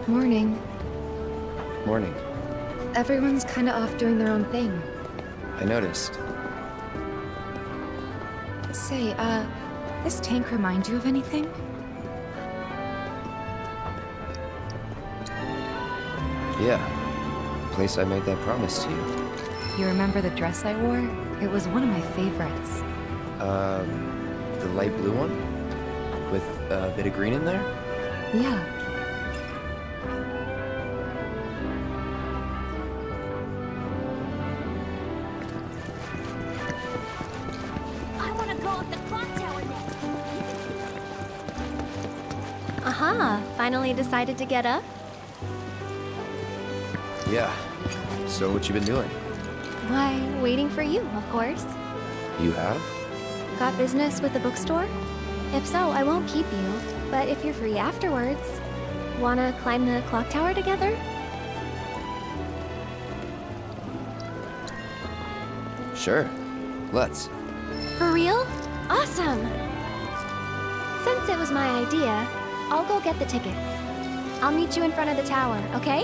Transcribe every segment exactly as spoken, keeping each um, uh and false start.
Morning. Morning. Everyone's kinda off doing their own thing. I noticed. Say, uh, this tank remind you of anything? Yeah. Place I made that promise to you. You remember the dress I wore? It was one of my favorites. Um, the light blue one? With a bit of green in there? Yeah. I want to go up the clock tower next. Aha, finally decided to get up? Yeah. So what you been doing? Why, waiting for you, of course. You have? Got business with the bookstore? If so, I won't keep you. But if you're free afterwards, wanna climb the clock tower together? Sure. Let's. For real? Awesome! Since it was my idea, I'll go get the tickets. I'll meet you in front of the tower, okay?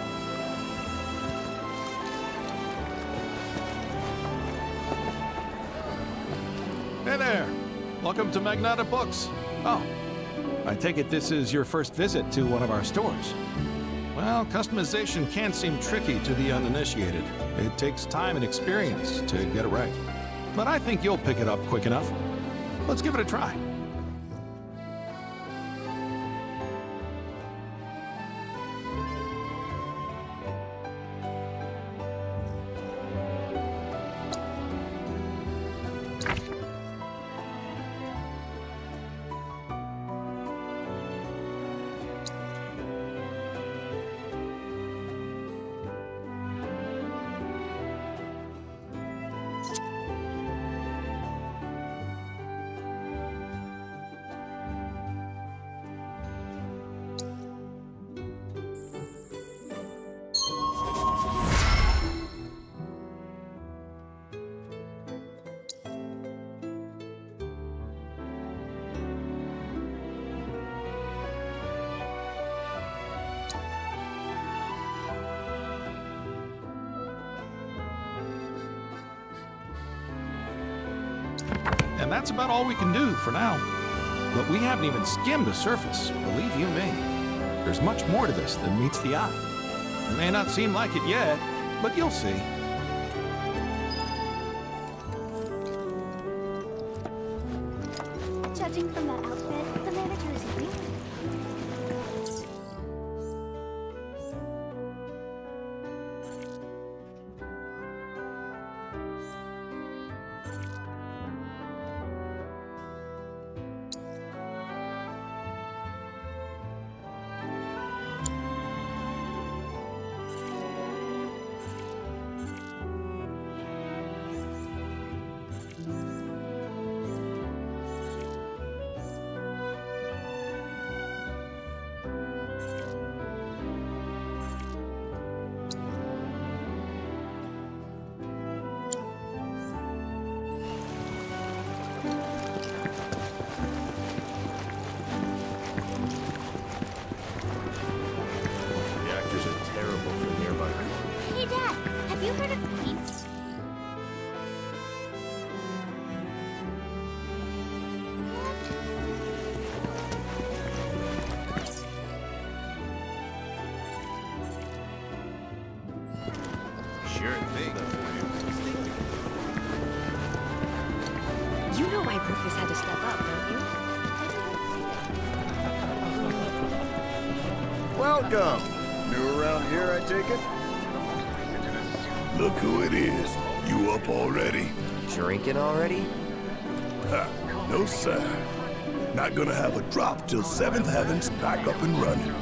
Hey there! Welcome to Magnata Books. Oh, I take it this is your first visit to one of our stores. Well, customization can seem tricky to the uninitiated. It takes time and experience to get it right. But I think you'll pick it up quick enough. Let's give it a try. And that's about all we can do for now. But we haven't even skimmed the surface, believe you me. There's much more to this than meets the eye. It may not seem like it yet, but you'll see. Judging from that outfit, the manager is here. Have you heard of peace? Sure thing. You know why Rufus had to step up, don't you? Welcome. New around here, I take it? Look who it is. You up already? Drinking already? Ha, no sir. Not gonna have a drop till seventh Heaven's back up and running.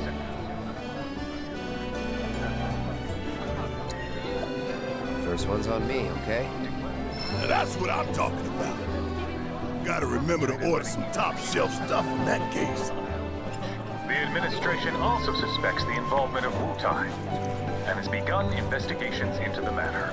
First one's on me, okay? Now that's what I'm talking about. Gotta remember to order some top shelf stuff in that case. The administration also suspects the involvement of Wu-Tai and has begun investigations into the matter.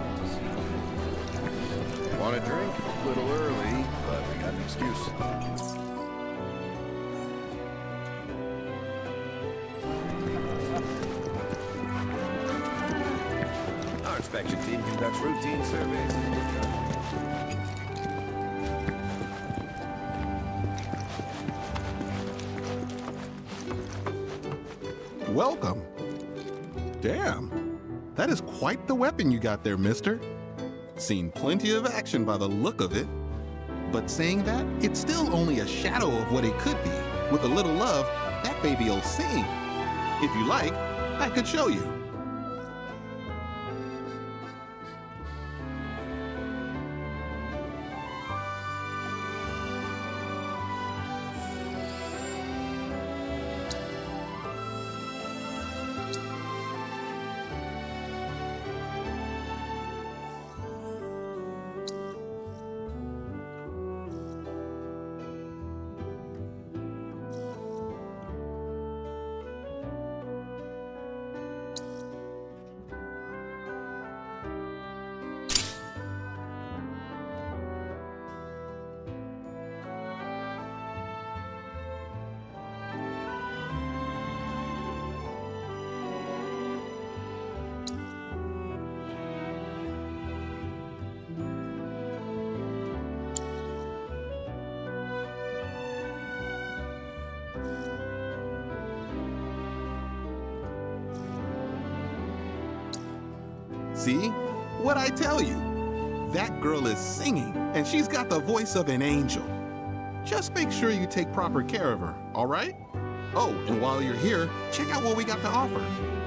Want a drink? A little early, but we got an excuse. Conducts routine surveys. Welcome. Damn, that is quite the weapon you got there, mister. Seen plenty of action by the look of it. But saying that, it's still only a shadow of what it could be. With a little love, that baby'll sing. If you like, I could show you. See? What'd I tell you? That girl is singing, and she's got the voice of an angel. Just make sure you take proper care of her, all right? Oh, and while you're here, check out what we got to offer.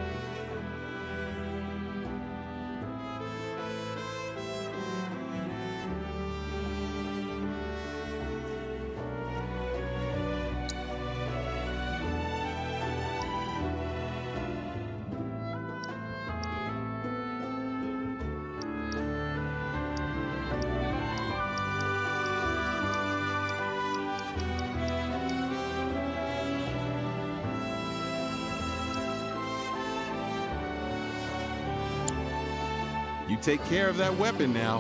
You take care of that weapon now.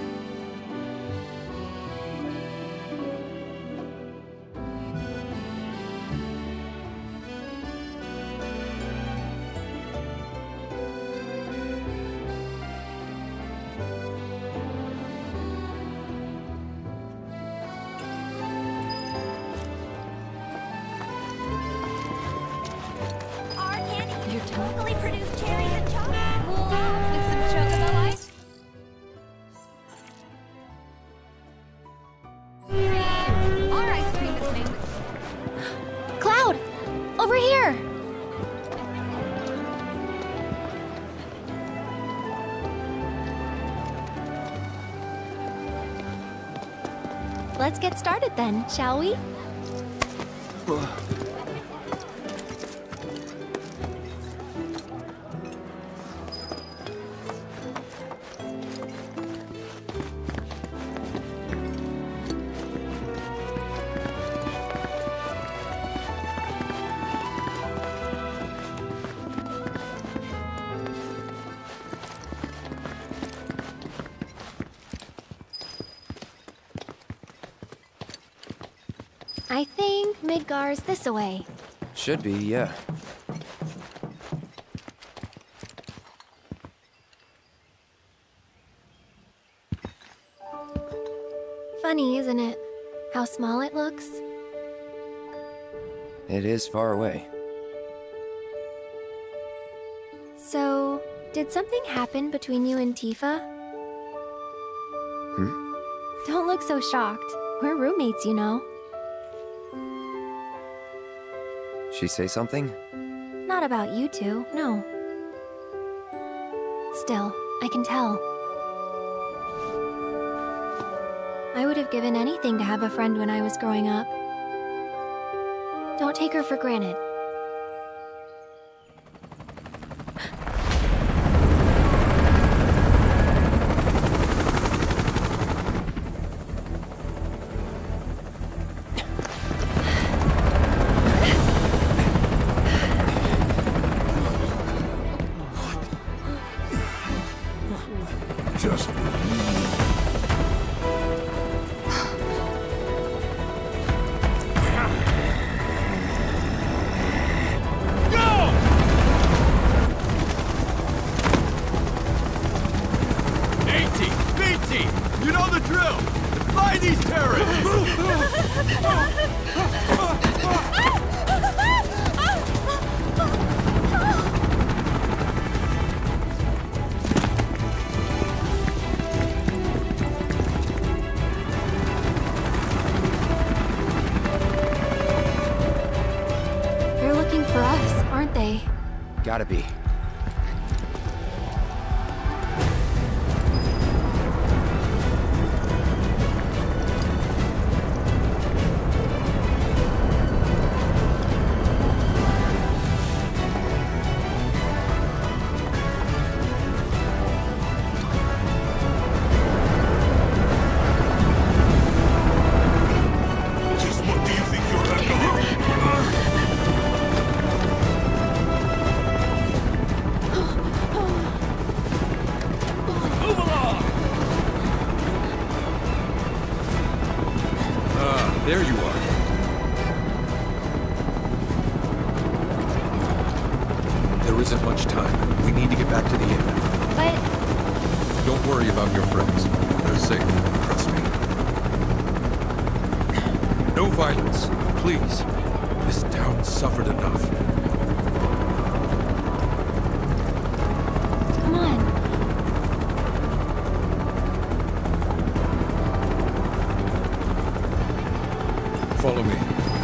Our candy. You're totally produced cherries and chocolate. Cool. With some chocolate ice. Our ice cream is made with... Cloud! Over here! Let's get started then, shall we? I think Midgar's this way. Should be, yeah. Funny, isn't it? How small it looks. It is far away. So, did something happen between you and Tifa? Hmm? Don't look so shocked. We're roommates, you know. She say something? Not about you two, no. Still, I can tell. I would have given anything to have a friend when I was growing up. Don't take her for granted. Just You know the drill! Defy these terrorists! They're looking for us, aren't they? Gotta be. There you are. There isn't much time. We need to get back to the inn. But Don't worry about your friends. They're safe. Trust me. No violence, please. This town suffered enough. come on. Follow me.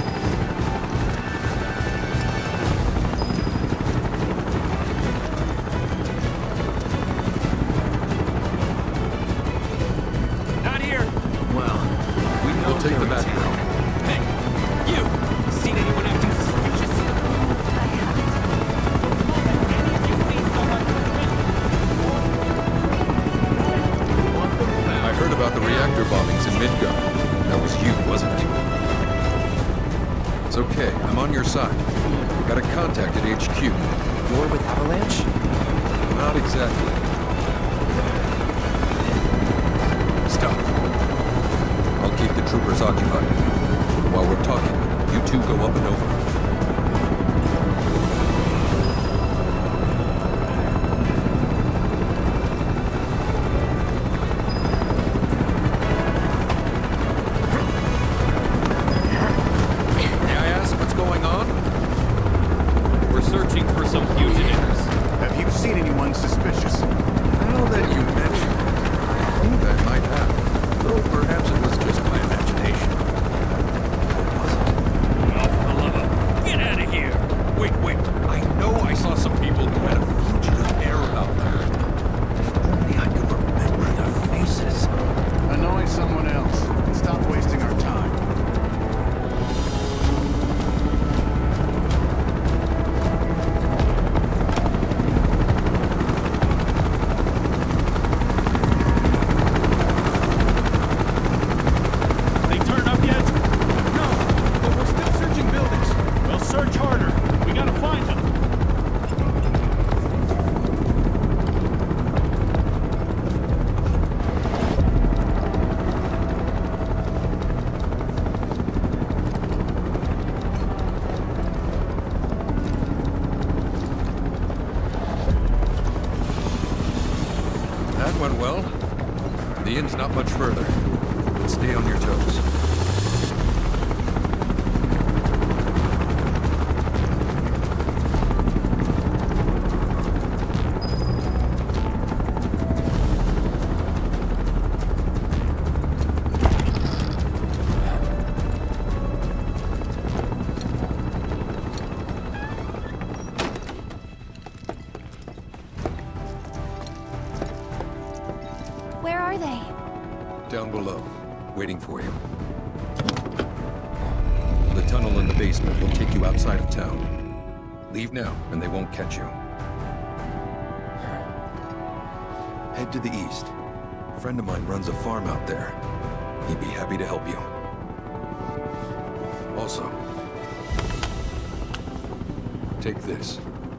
Not here. Well, we know We'll take the back road. Hey, you! Seen anyone acting suspicious? I haven't. Any of you seen someone suspicious? I heard about the reactor bombings in Midgard. That was you, wasn't it? It's okay. I'm on your side. Got a contact at H Q. You're with Avalanche? Not exactly. Stop. I'll keep the troopers occupied. While we're talking, you two go up and over. May I ask what's going on? We're searching for some fugitives. Have you seen anyone suspicious? Now that you mention it, I think I might have. Though perhaps it was just my imagination. What was it? Oh, for the love of... Get out of here! Wait, wait. I know I saw some people who had a fugitive air about them. If only I could remember their faces. Annoy someone else and stop wasting our time. They turn up yet? No, but we're still searching buildings. We'll search harder. We gotta find them. That went well. The inn's not much further. But stay on your toes. Where are they? Down below, waiting for you. The tunnel in the basement will take you outside of town. Leave now, and they won't catch you. Head to the east. A friend of mine runs a farm out there. He'd be happy to help you. Also, take this.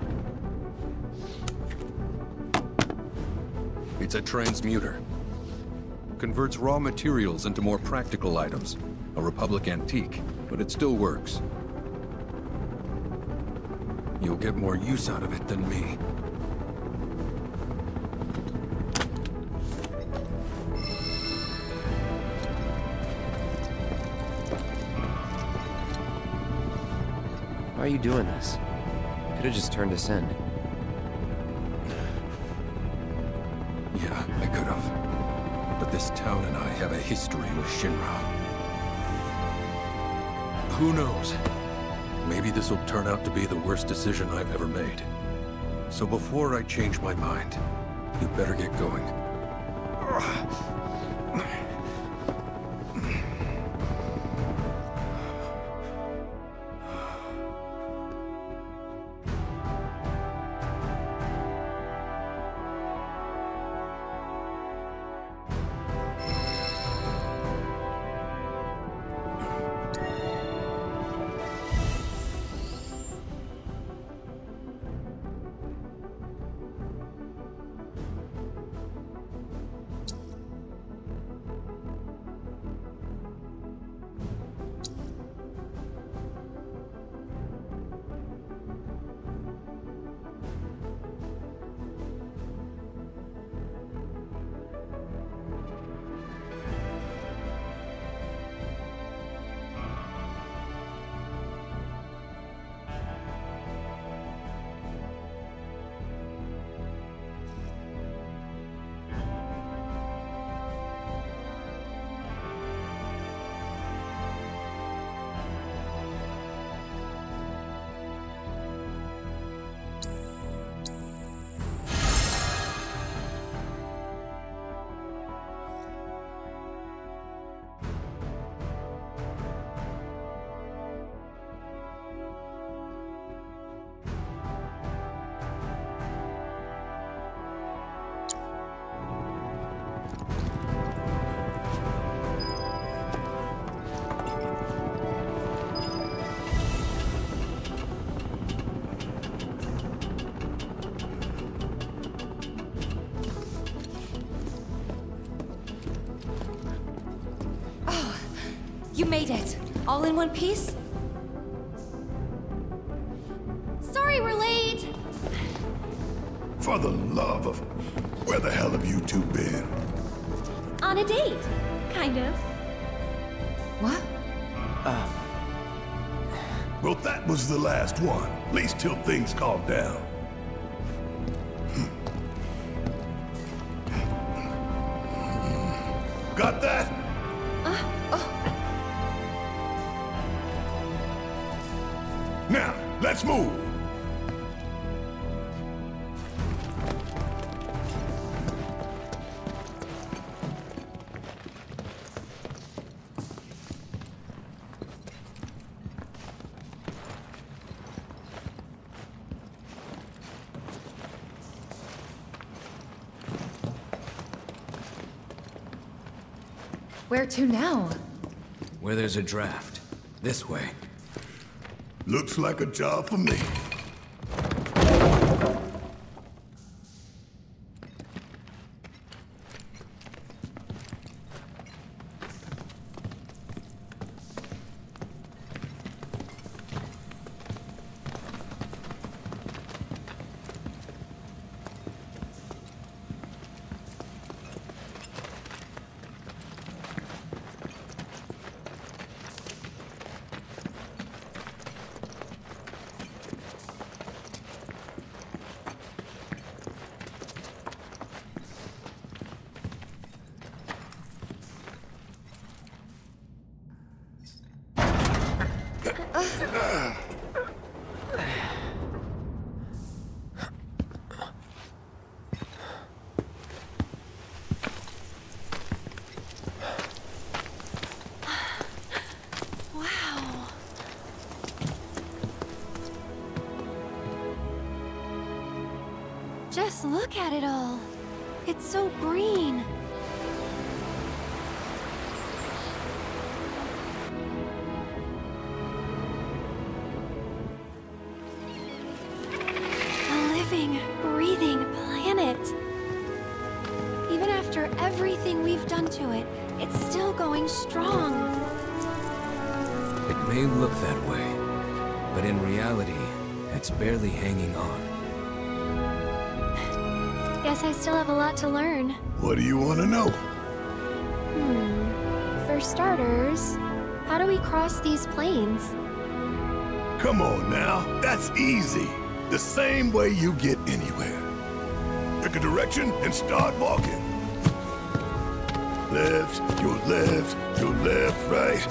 It's a transmuter. Converts raw materials into more practical items. A Republic antique, but it still works. You'll get more use out of it than me. Why are you doing this? Could have just turned us in. Yeah, I could have. But this town and I have a history with Shinra. Who knows? Maybe this will turn out to be the worst decision I've ever made. So before I change my mind, you better get going. You made it! All in one piece? Sorry we're late! For the love of... Where the hell have you two been? On a date, kind of. What? Uh... Well, that was the last one. At least till things calm down. Got that? Uh, oh. Now, let's move! Where to now? Where there's a draft. This way. Looks like a job for me. Just look at it all. It's so green. A living, breathing planet. Even after everything we've done to it, it's still going strong. It may look that way, but in reality, it's barely hanging on. Guess I still have a lot to learn. What do you want to know? Hmm. For starters, how do we cross these plains? Come on now, that's easy. The same way you get anywhere. Pick a direction and start walking. Left, your left, your left, right.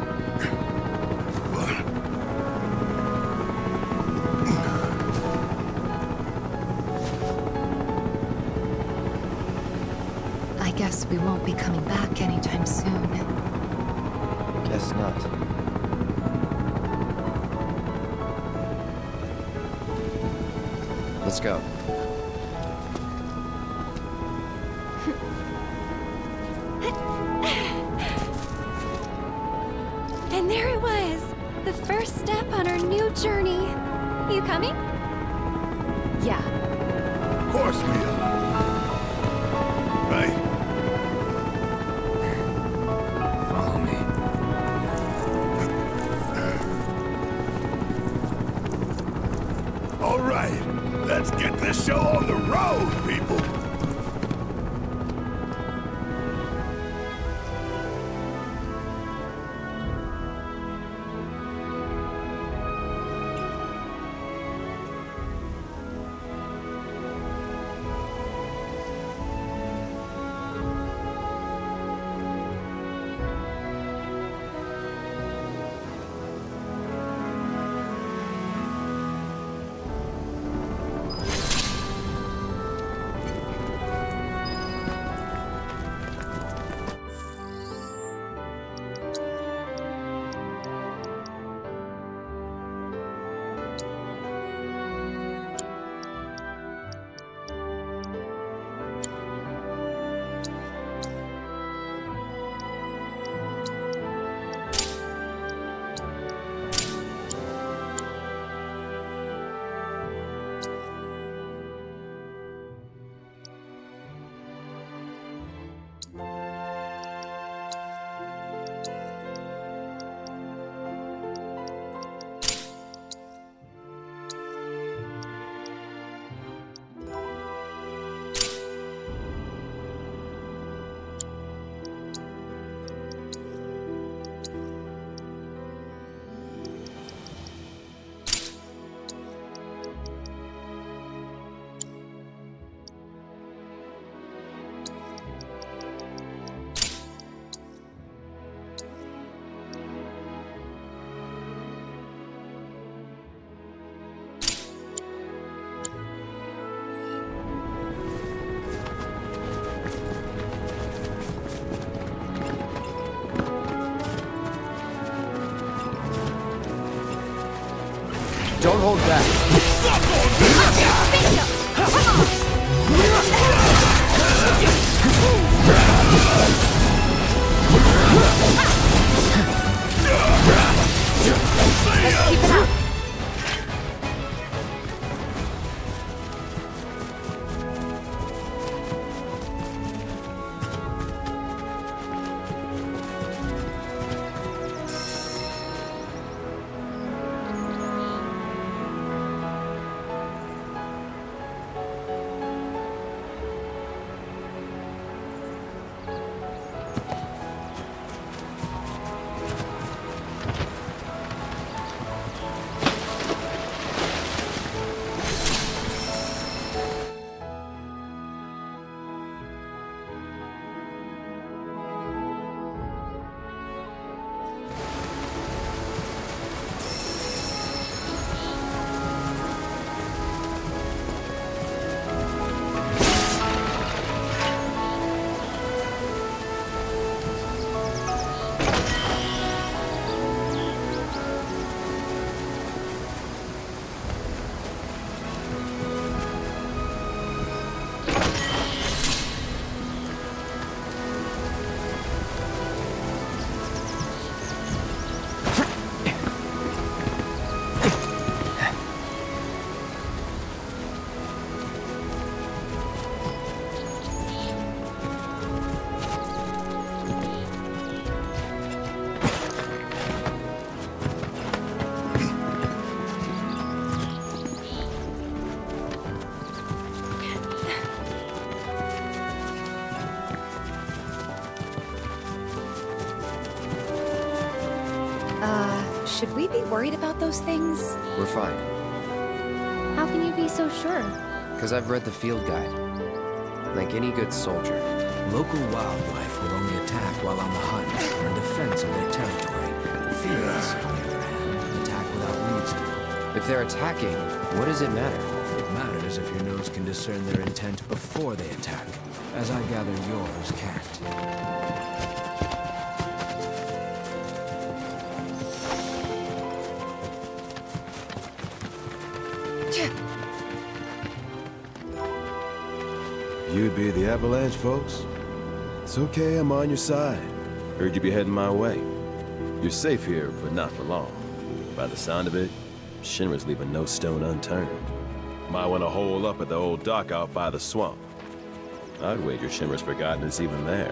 I guess we won't be coming back anytime soon. Guess not. Let's go. And there it was, the first step on our new journey. You coming? Yeah. Of course we are. Right? Follow me. All right, let's get this show on the road, people. Don't hold back. Let's keep it up. Should we be worried about those things? We're fine. How can you be so sure? Because I've read the field guide. Like any good soldier. Local wildlife will only attack while on the hunt or in defense of their territory. Fiends, on the other hand, attack without reason. If they're attacking, what does it matter? It matters if your nose can discern their intent before they attack, as I gather yours can't. You'd be the Avalanche, folks? It's okay, I'm on your side. Heard you be heading my way. You're safe here, but not for long. By the sound of it, Shinra's leaving no stone unturned. Might want to hole up at the old dock out by the swamp. I'd wager Shinra's forgotten it's even there.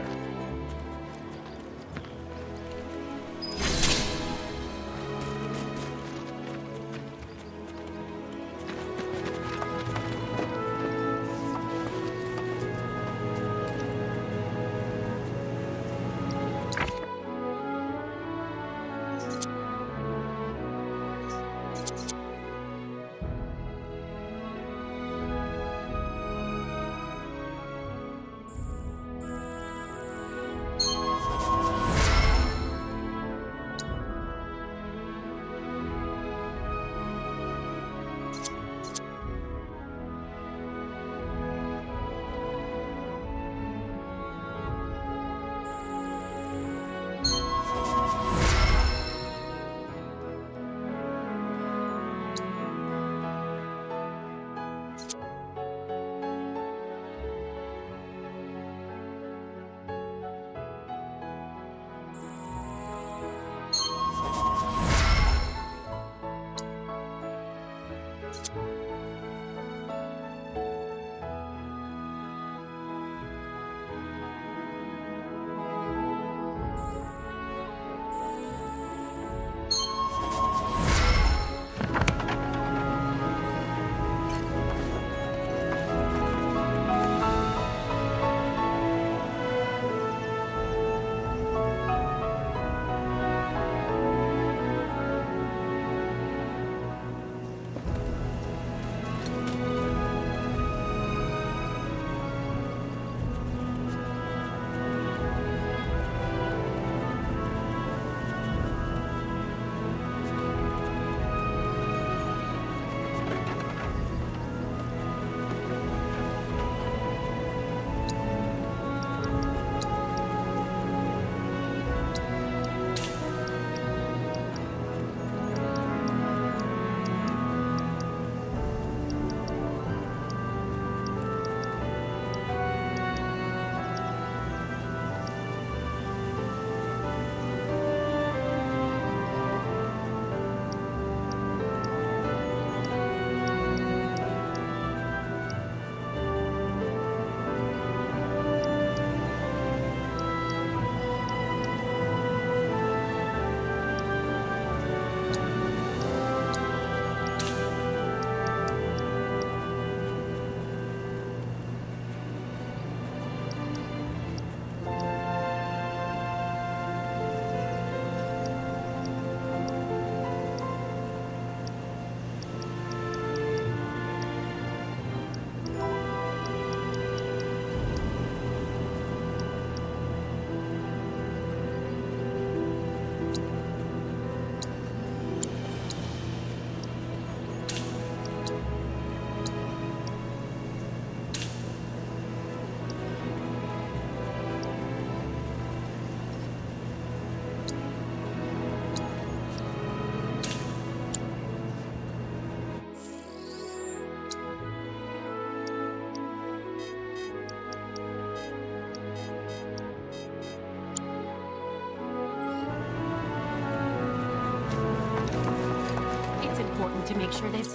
To make sure they've...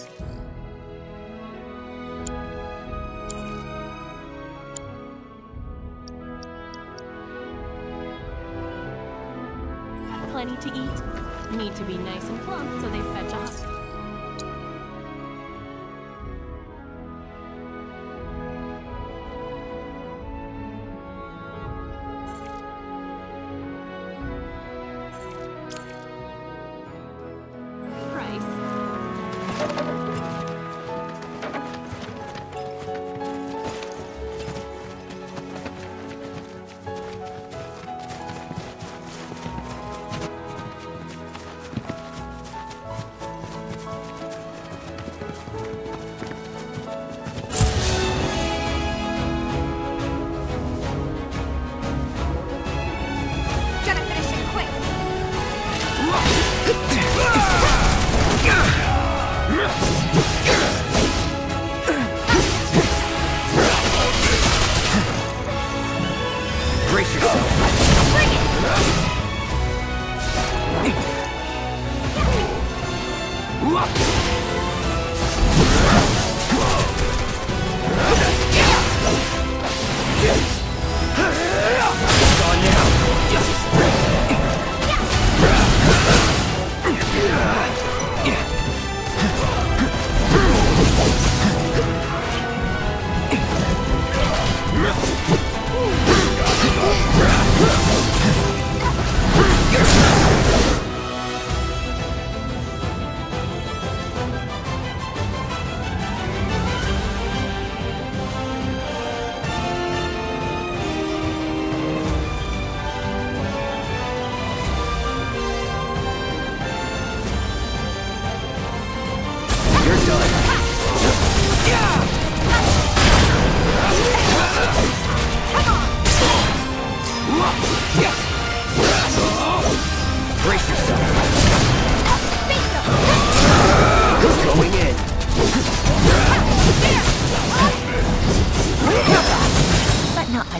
Plenty to eat. Need to be nice and plump so they fetch us.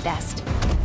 my best.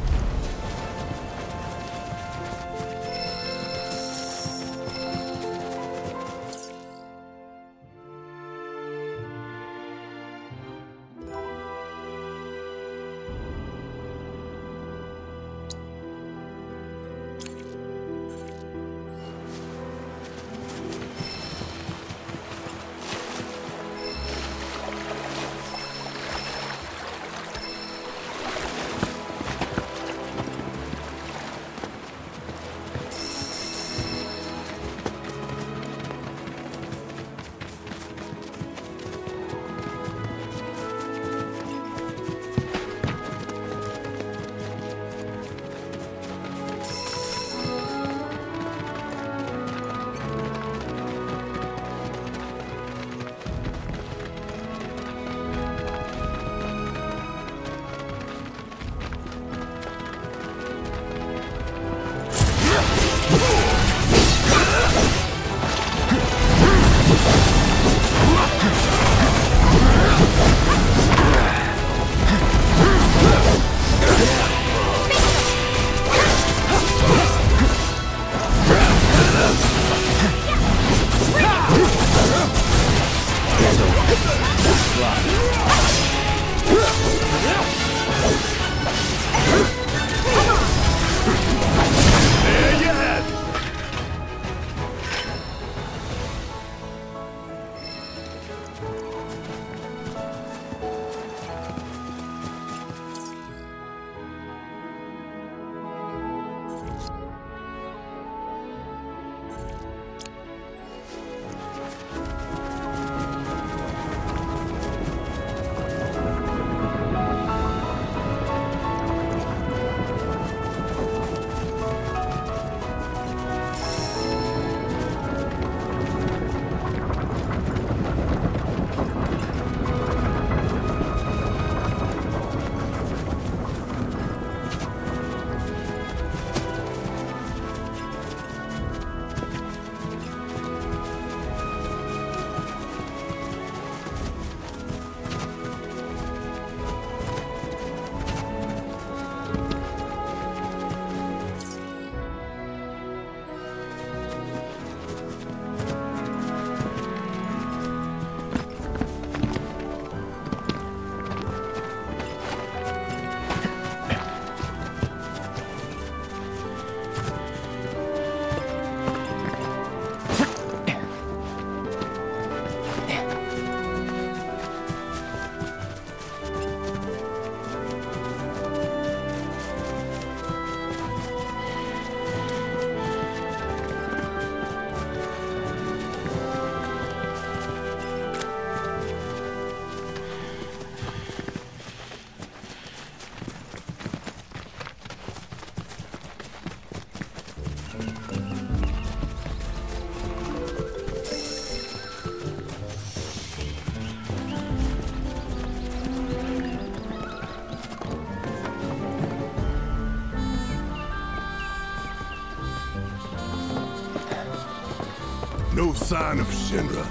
No sign of Shinra.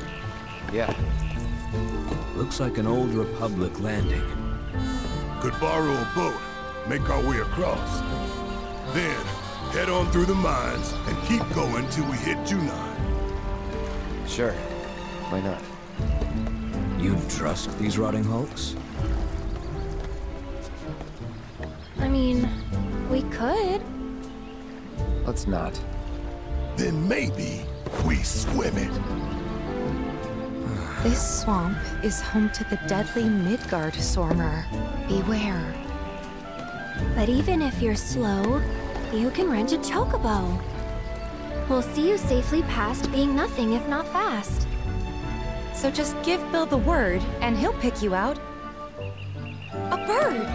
Yeah. Looks like an old Republic landing. Could borrow a boat, make our way across. Then, head on through the mines and keep going till we hit Junon. Sure. Why not? You trust these rotting hulks? I mean, we could. Let's not. Then maybe we swim it. This swamp is home to the deadly Midgard Stormer. Beware. But even if you're slow, you can rent a chocobo. We'll see you safely past being nothing if not fast. So just give Bill the word, and he'll pick you out. A bird!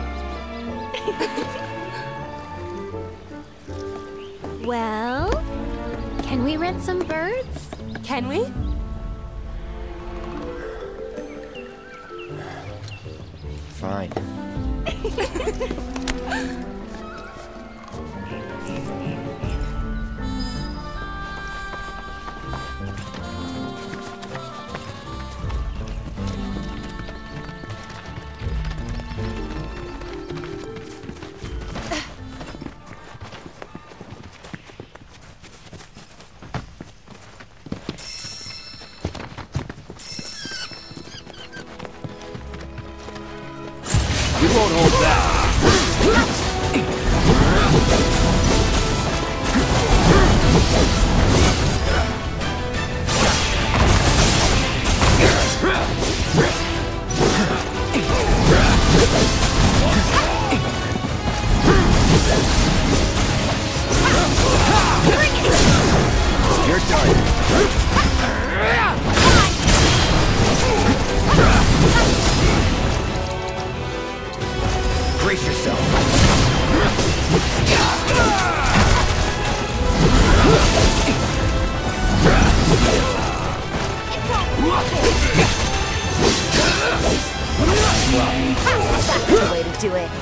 Well, can we rent some birds? Can we? Fine. Brace yourself. That's the way to do it.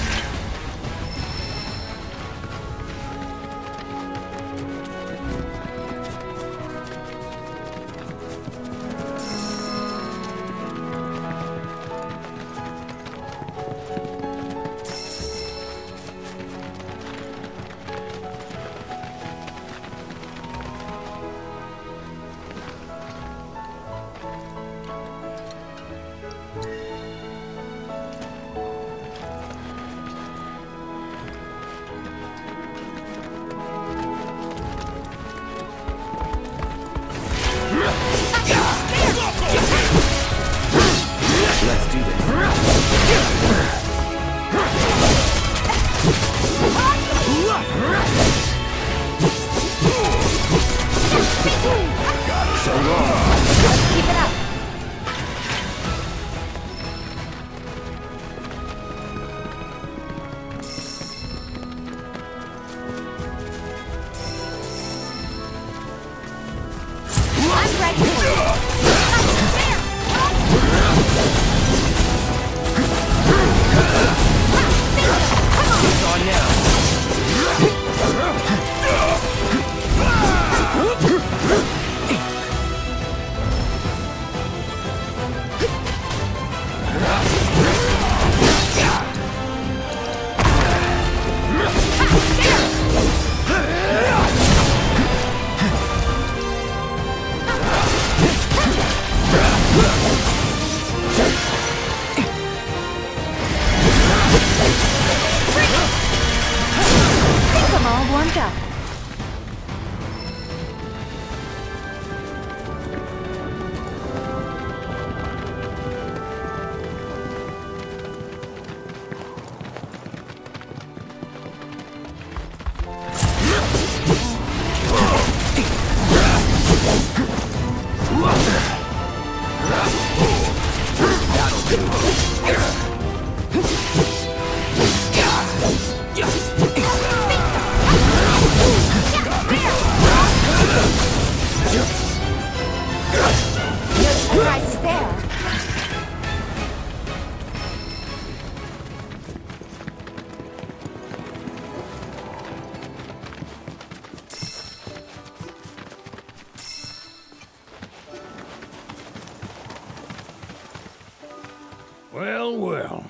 Well, well.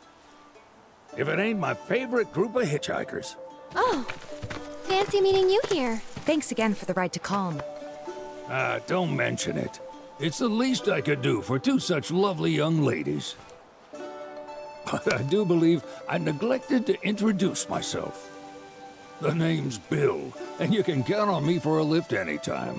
If it ain't my favorite group of hitchhikers. Oh, fancy meeting you here. Thanks again for the ride to Kalm. Ah, don't mention it. It's the least I could do for two such lovely young ladies. But I do believe I neglected to introduce myself. The name's Bill, and you can count on me for a lift anytime.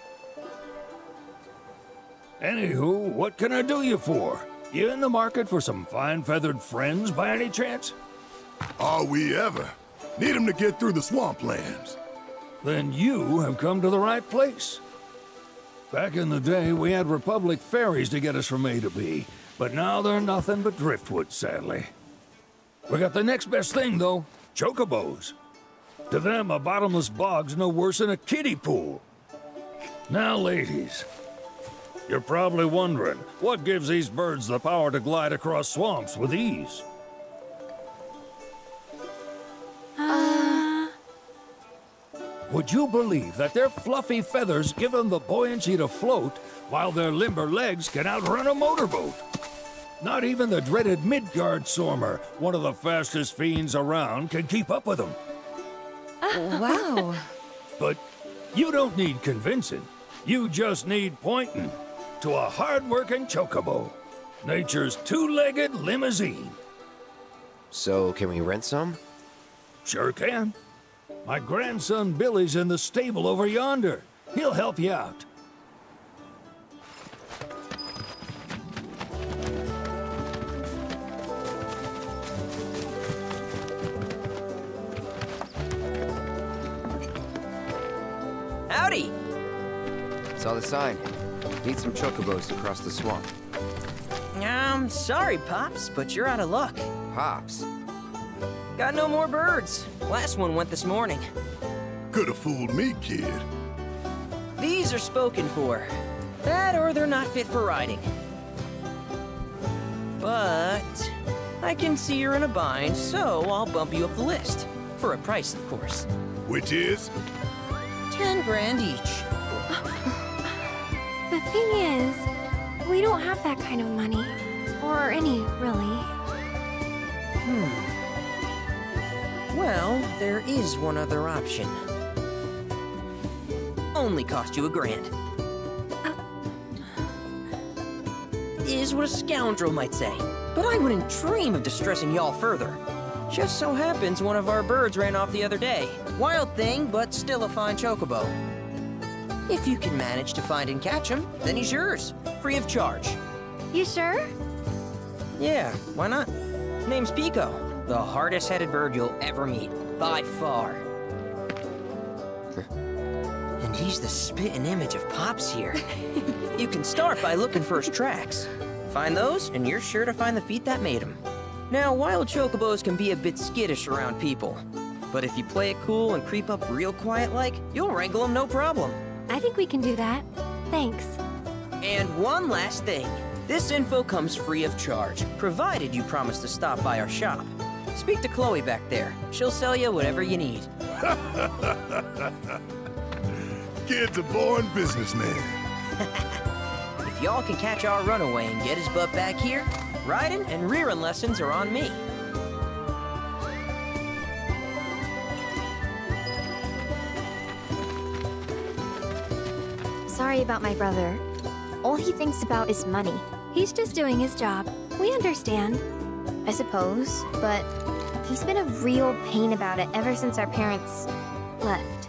Anywho, what can I do you for? You in the market for some fine-feathered friends by any chance? Are we ever? Need them to get through the swamplands. Then you have come to the right place. Back in the day, we had Republic ferries to get us from A to B, but now they're nothing but driftwood, sadly. We got the next best thing, though, chocobos. To them, a bottomless bog's no worse than a kiddie pool. Now, ladies, you're probably wondering, what gives these birds the power to glide across swamps with ease? Uh... Would you believe that their fluffy feathers give them the buoyancy to float, while their limber legs can outrun a motorboat? Not even the dreaded Midgard Sormer, one of the fastest fiends around, can keep up with them. Wow. But you don't need convincing. You just need pointing to a hard-working chocobo. Nature's two-legged limousine. So, can we rent some? Sure can. My grandson Billy's in the stable over yonder. He'll help you out. Howdy! Saw the sign. Need some chocobos to cross the swamp. Um, sorry, Pops, but you're out of luck. Pops? Got no more birds. Last one went this morning. Could've fooled me, kid. These are spoken for. That or they're not fit for riding. But I can see you're in a bind, so I'll bump you up the list. For a price, of course. Which is? Ten grand each. The thing is, we don't have that kind of money. Or any, really. Hmm. Well, there is one other option. Only cost you a grand. Uh. Is what a scoundrel might say. But I wouldn't dream of distressing y'all further. Just so happens one of our birds ran off the other day. Wild thing, but still a fine chocobo. If you can manage to find and catch him, then he's yours. Free of charge. You sure? Yeah, why not? Name's Pico. The hardest-headed bird you'll ever meet. By far. And he's the spitting image of Pops here. You can start by looking for his tracks. Find those, and you're sure to find the feet that made him. Now, wild chocobos can be a bit skittish around people. But if you play it cool and creep up real quiet-like, you'll wrangle them no problem. I think we can do that. Thanks. And one last thing. This info comes free of charge, provided you promise to stop by our shop. Speak to Chloe back there. She'll sell you whatever you need. Kid's a born businessman. If y'all can catch our runaway and get his butt back here, riding and rearing lessons are on me. Sorry about my brother. All he thinks about is money. He's just doing his job. We understand. I suppose, but he's been a real pain about it ever since our parents left.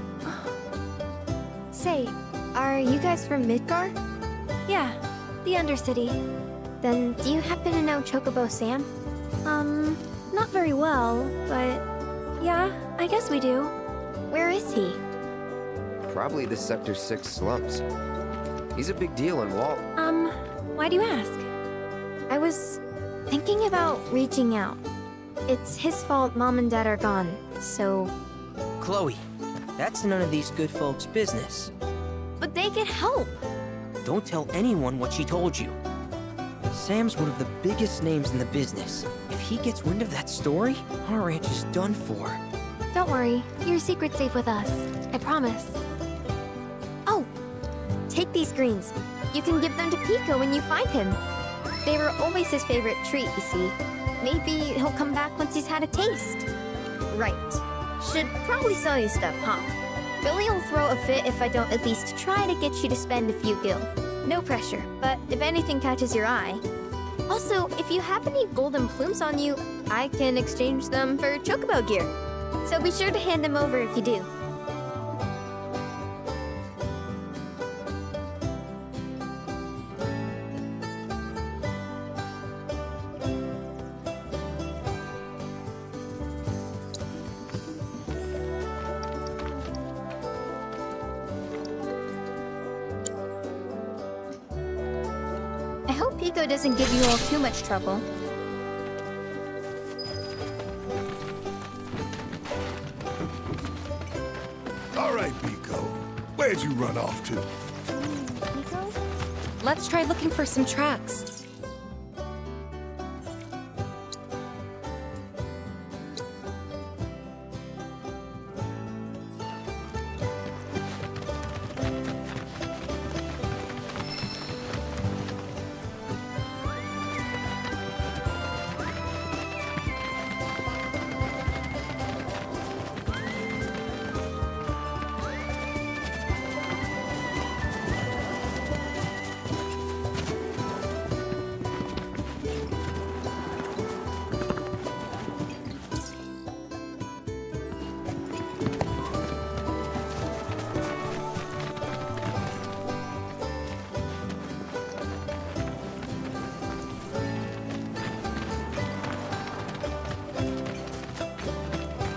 Say, are you guys from Midgar? Yeah, the Undercity. Then do you happen to know Chocobo Sam? Um, not very well, but yeah, I guess we do. Where is he? Probably the Sector six slums. He's a big deal in Walt. Um, why do you ask? I was thinking about reaching out. It's his fault Mom and Dad are gone, so... Chloe, that's none of these good folks' business. But they could help. Don't tell anyone what she told you. Sam's one of the biggest names in the business. If he gets wind of that story, our ranch is done for. Don't worry, your secret's safe with us. I promise. Oh, take these greens. You can give them to Pico when you find him. They were always his favorite treat, you see. Maybe he'll come back once he's had a taste. Right. Should probably sell you stuff, huh? Billy will throw a fit if I don't at least try to get you to spend a few gil. No pressure, but if anything catches your eye. Also, if you have any golden plumes on you, I can exchange them for chocobo gear. So be sure to hand them over if you do. I hope Pico doesn't give you all too much trouble. All right, Pico. Where'd you run off to? Pico? Let's try looking for some tracks.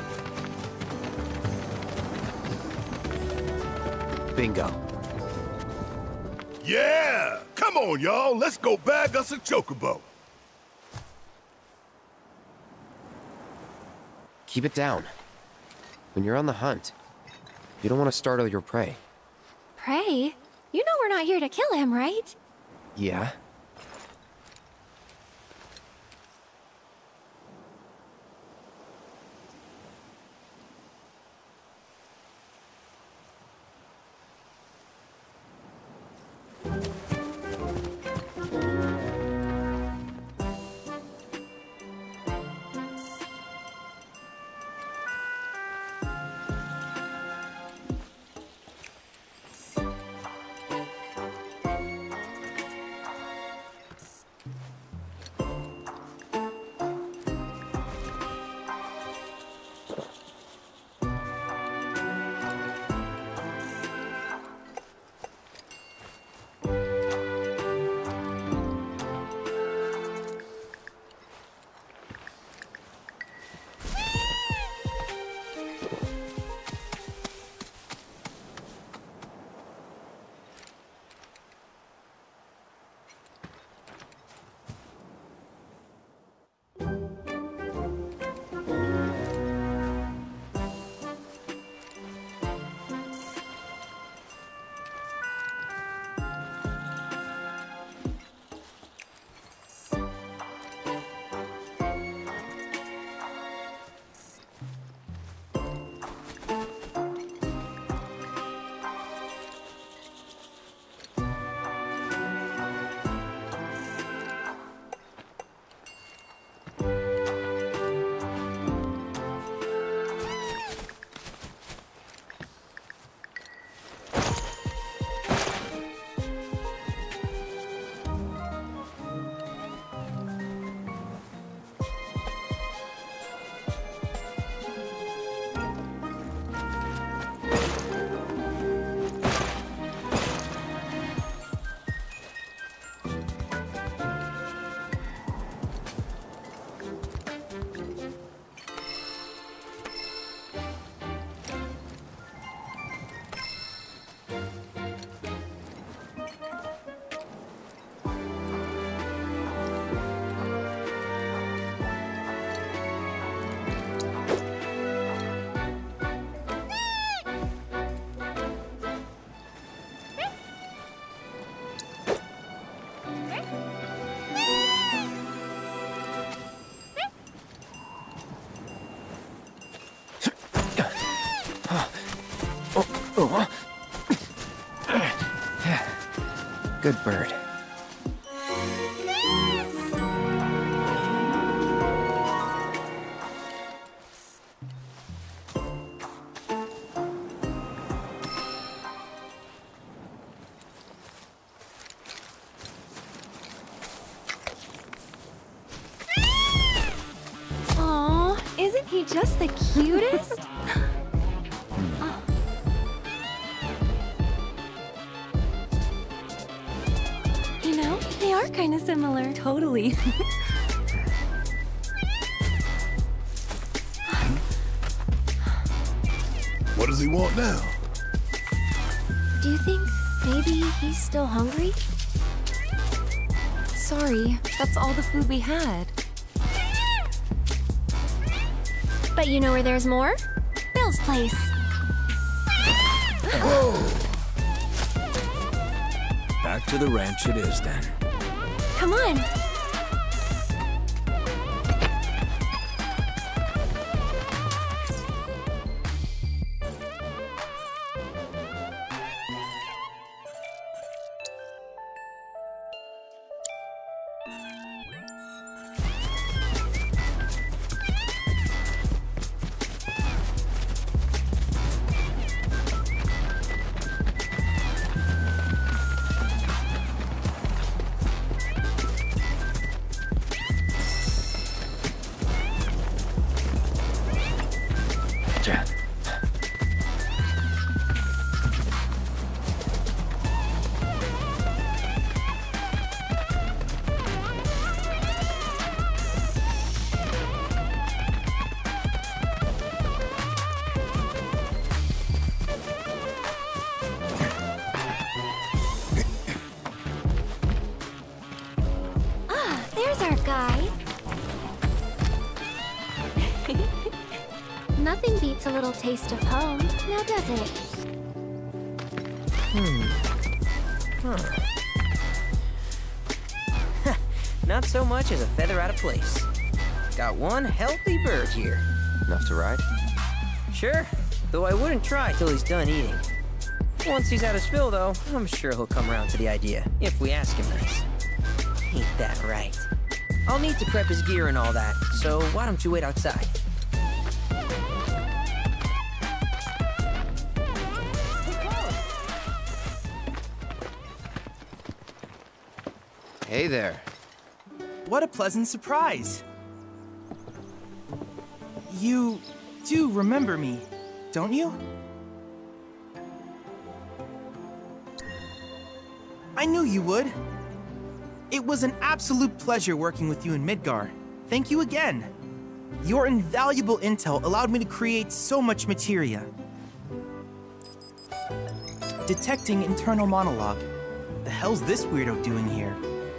Bingo. Yeah! Come on, y'all. Let's go bag us a chocobo. Keep it down. When you're on the hunt, you don't want to startle your prey. Prey? You know we're not here to kill him, right? Yeah? Good bird. Aw, isn't he just the cutest? They are kind of similar. Totally. What does he want now? Do you think maybe he's still hungry? Sorry, that's all the food we had. But you know where there's more? Bill's place. Whoa! Back to the ranch it is then. Come on. Nothing beats a little taste of home, now does it? Hmm. Huh. Not so much as a feather out of place. Got one healthy bird here. Enough to ride? Sure, though I wouldn't try till he's done eating. Once he's had his fill, though, I'm sure he'll come around to the idea, if we ask him nice. Ain't that right? I'll need to prep his gear and all that, so why don't you wait outside? Hey there. What a pleasant surprise. You do remember me, don't you? I knew you would. It was an absolute pleasure working with you in Midgar. Thank you again. Your invaluable intel allowed me to create so much materia. Detecting internal monologue. The hell's this weirdo doing here?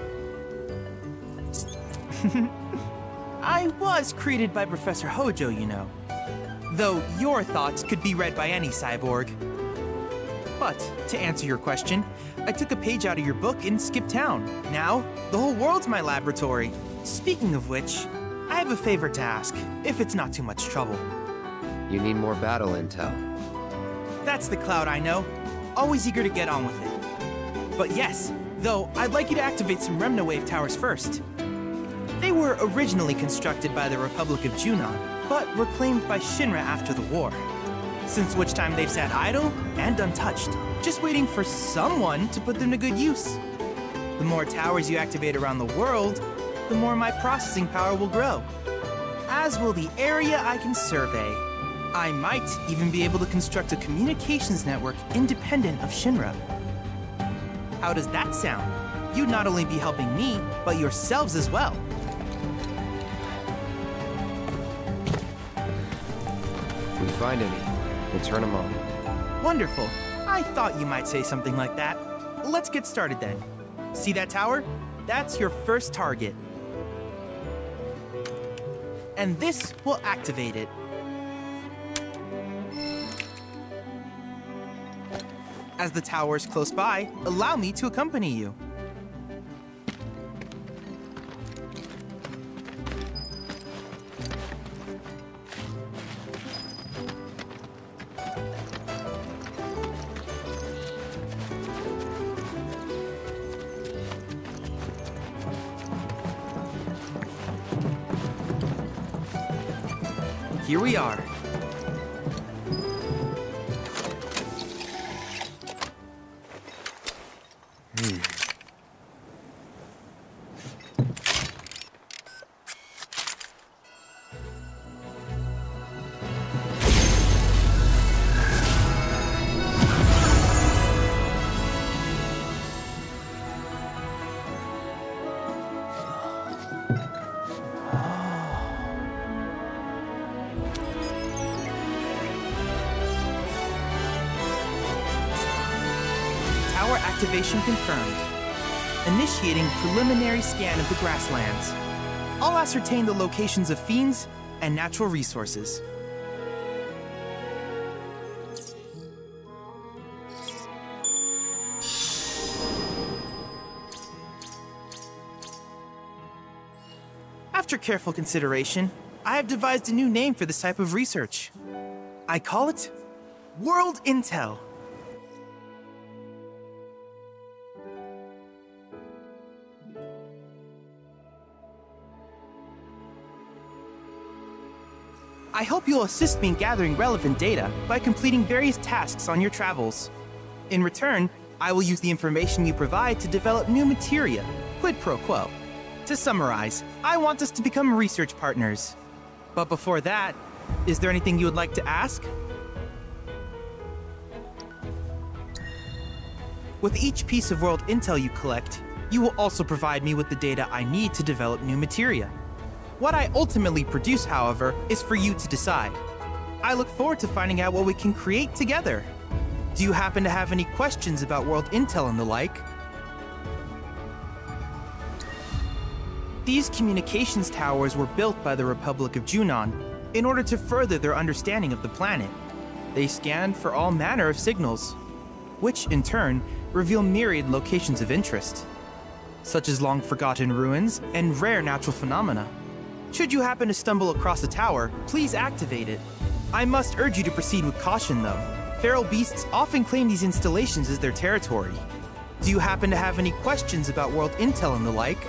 I was created by Professor Hojo, you know. Though your thoughts could be read by any cyborg. But, to answer your question, I took a page out of your book and skipped town. Now, the whole world's my laboratory. Speaking of which, I have a favor to ask, if it's not too much trouble. You need more battle intel. That's the Cloud I know. Always eager to get on with it. But yes, though, I'd like you to activate some Remna Wave towers first. They were originally constructed by the Republic of Junon, but reclaimed by Shinra after the war. Since which time they've sat idle and untouched, just waiting for someone to put them to good use. The more towers you activate around the world, the more my processing power will grow. As will the area I can survey. I might even be able to construct a communications network independent of Shinra. How does that sound? You'd not only be helping me, but yourselves as well. If we find any, we'll turn them on. Wonderful. I thought you might say something like that. Let's get started then. See that tower? That's your first target. And this will activate it. As the tower is close by, allow me to accompany you. Here we are. Hmm. Activation confirmed. Initiating preliminary scan of the Grasslands. I'll ascertain the locations of fiends and natural resources. After careful consideration, I have devised a new name for this type of research. I call it World Intel. I hope you'll assist me in gathering relevant data by completing various tasks on your travels. In return, I will use the information you provide to develop new materia, quid pro quo. To summarize, I want us to become research partners. But before that, is there anything you would like to ask? With each piece of world intel you collect, you will also provide me with the data I need to develop new materia. What I ultimately produce, however, is for you to decide. I look forward to finding out what we can create together. Do you happen to have any questions about world intel and the like? These communications towers were built by the Republic of Junon in order to further their understanding of the planet. They scan for all manner of signals, which in turn reveal myriad locations of interest, such as long-forgotten ruins and rare natural phenomena. Should you happen to stumble across a tower, please activate it. I must urge you to proceed with caution, though. Feral beasts often claim these installations as their territory. Do you happen to have any questions about world intel and the like?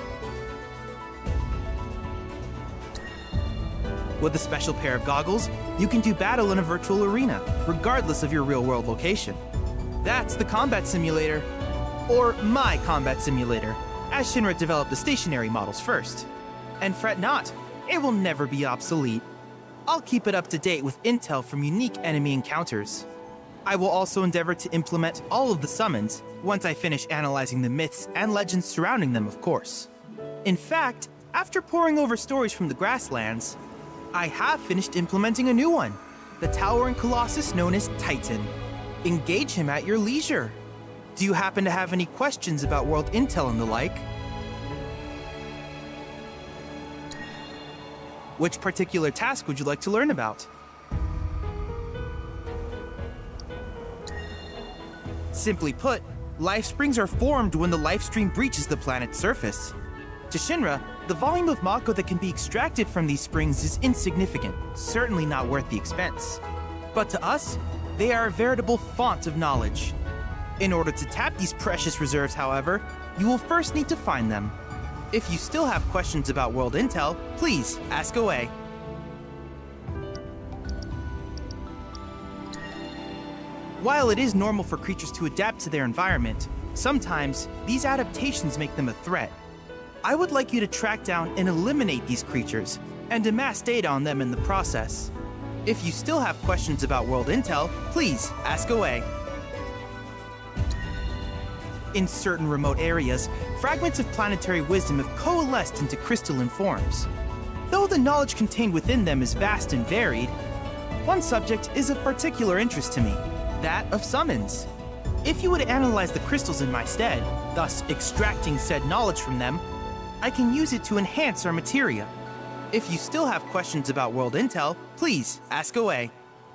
With a special pair of goggles, you can do battle in a virtual arena, regardless of your real-world location. That's the combat simulator. Or my combat simulator, as Shinra developed the stationary models first. And fret not, it will never be obsolete. I'll keep it up to date with intel from unique enemy encounters. I will also endeavor to implement all of the summons once I finish analyzing the myths and legends surrounding them, of course. In fact, after poring over stories from the Grasslands, I have finished implementing a new one, the towering colossus known as Titan. Engage him at your leisure. Do you happen to have any questions about world intel and the like? Which particular task would you like to learn about? Simply put, life springs are formed when the life stream breaches the planet's surface. To Shinra, the volume of Mako that can be extracted from these springs is insignificant, certainly not worth the expense. But to us, they are a veritable font of knowledge. In order to tap these precious reserves, however, you will first need to find them. If you still have questions about world intel, please ask away. While it is normal for creatures to adapt to their environment, sometimes these adaptations make them a threat. I would like you to track down and eliminate these creatures, and amass data on them in the process. If you still have questions about world intel, please ask away. In certain remote areas, fragments of planetary wisdom have coalesced into crystalline forms. Though the knowledge contained within them is vast and varied, one subject is of particular interest to me, that of summons. If you would analyze the crystals in my stead, thus extracting said knowledge from them, I can use it to enhance our materia. If you still have questions about world intel, please ask away.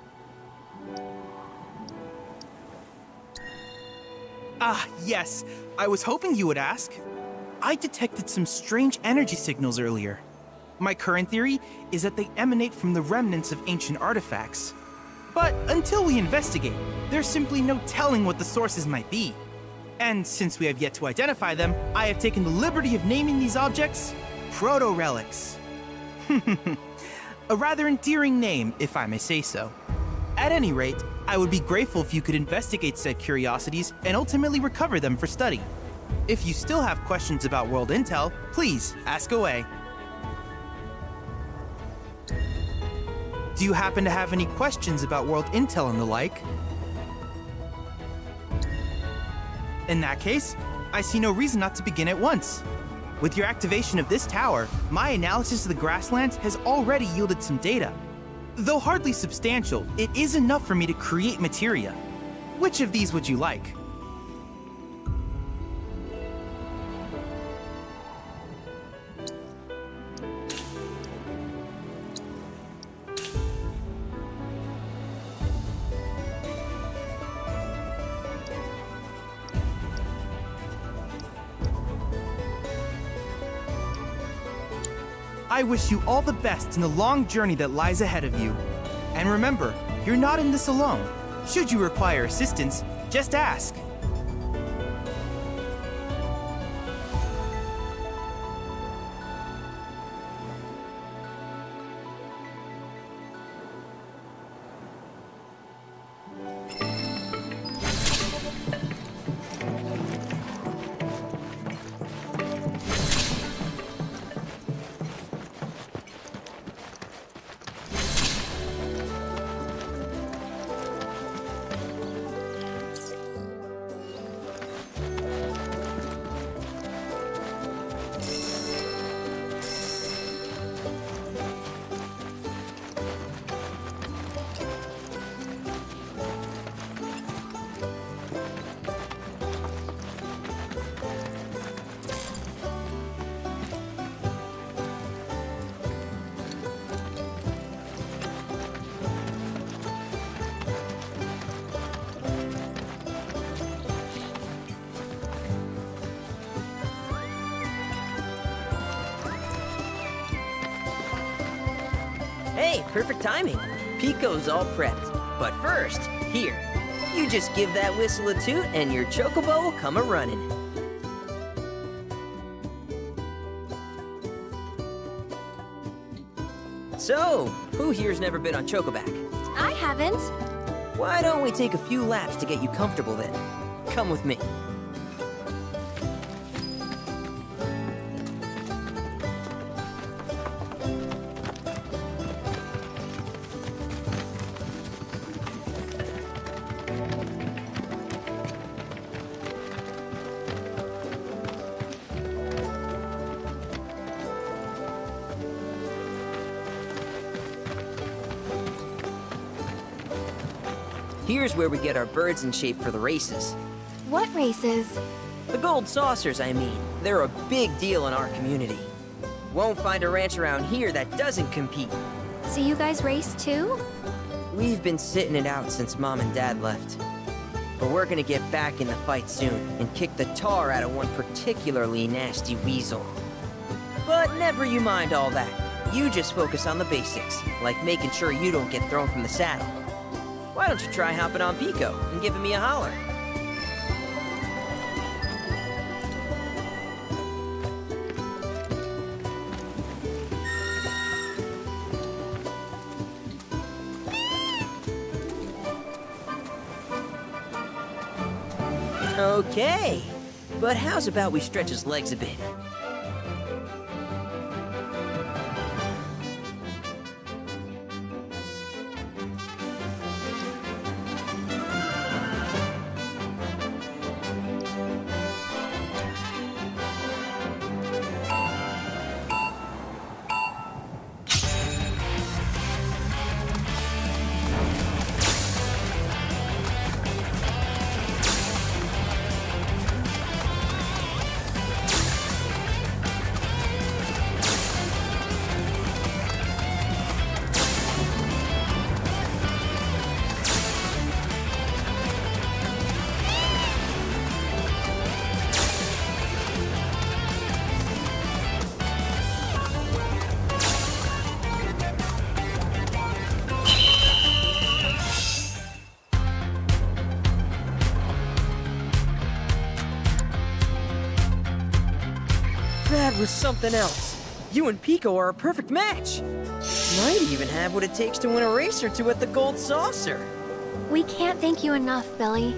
Ah, yes, I was hoping you would ask. I detected some strange energy signals earlier. My current theory is that they emanate from the remnants of ancient artifacts. But until we investigate, there's simply no telling what the sources might be. And since we have yet to identify them, I have taken the liberty of naming these objects proto-relics. A rather endearing name, if I may say so. At any rate, I would be grateful if you could investigate said curiosities and ultimately recover them for study. If you still have questions about world intel, please ask away. Do you happen to have any questions about world intel and the like? In that case, I see no reason not to begin at once. With your activation of this tower, my analysis of the Grasslands has already yielded some data. Though hardly substantial, it is enough for me to create materia. Which of these would you like? I wish you all the best in the long journey that lies ahead of you. And remember, you're not in this alone. Should you require assistance, just ask. Hey, perfect timing. Pico's all prepped. But first, here, you just give that whistle a toot and your chocobo will come a-running. So, who here's never been on Chocoback? I haven't. Why don't we take a few laps to get you comfortable then? Come with me. Here's where we get our birds in shape for the races. What races? The gold saucers, I mean. They're a big deal in our community. Won't find a ranch around here that doesn't compete. So you guys race too? We've been sitting it out since Mom and Dad left. But we're gonna get back in the fight soon and kick the tar out of one particularly nasty weasel. But never you mind all that. You just focus on the basics, like making sure you don't get thrown from the saddle. Why don't you try hopping on Pico and giving me a holler? Okay, but how's about we stretch his legs a bit? That was something else. You and Pico are a perfect match. Might even have what it takes to win a race or two at the Gold Saucer. We can't thank you enough, Billy.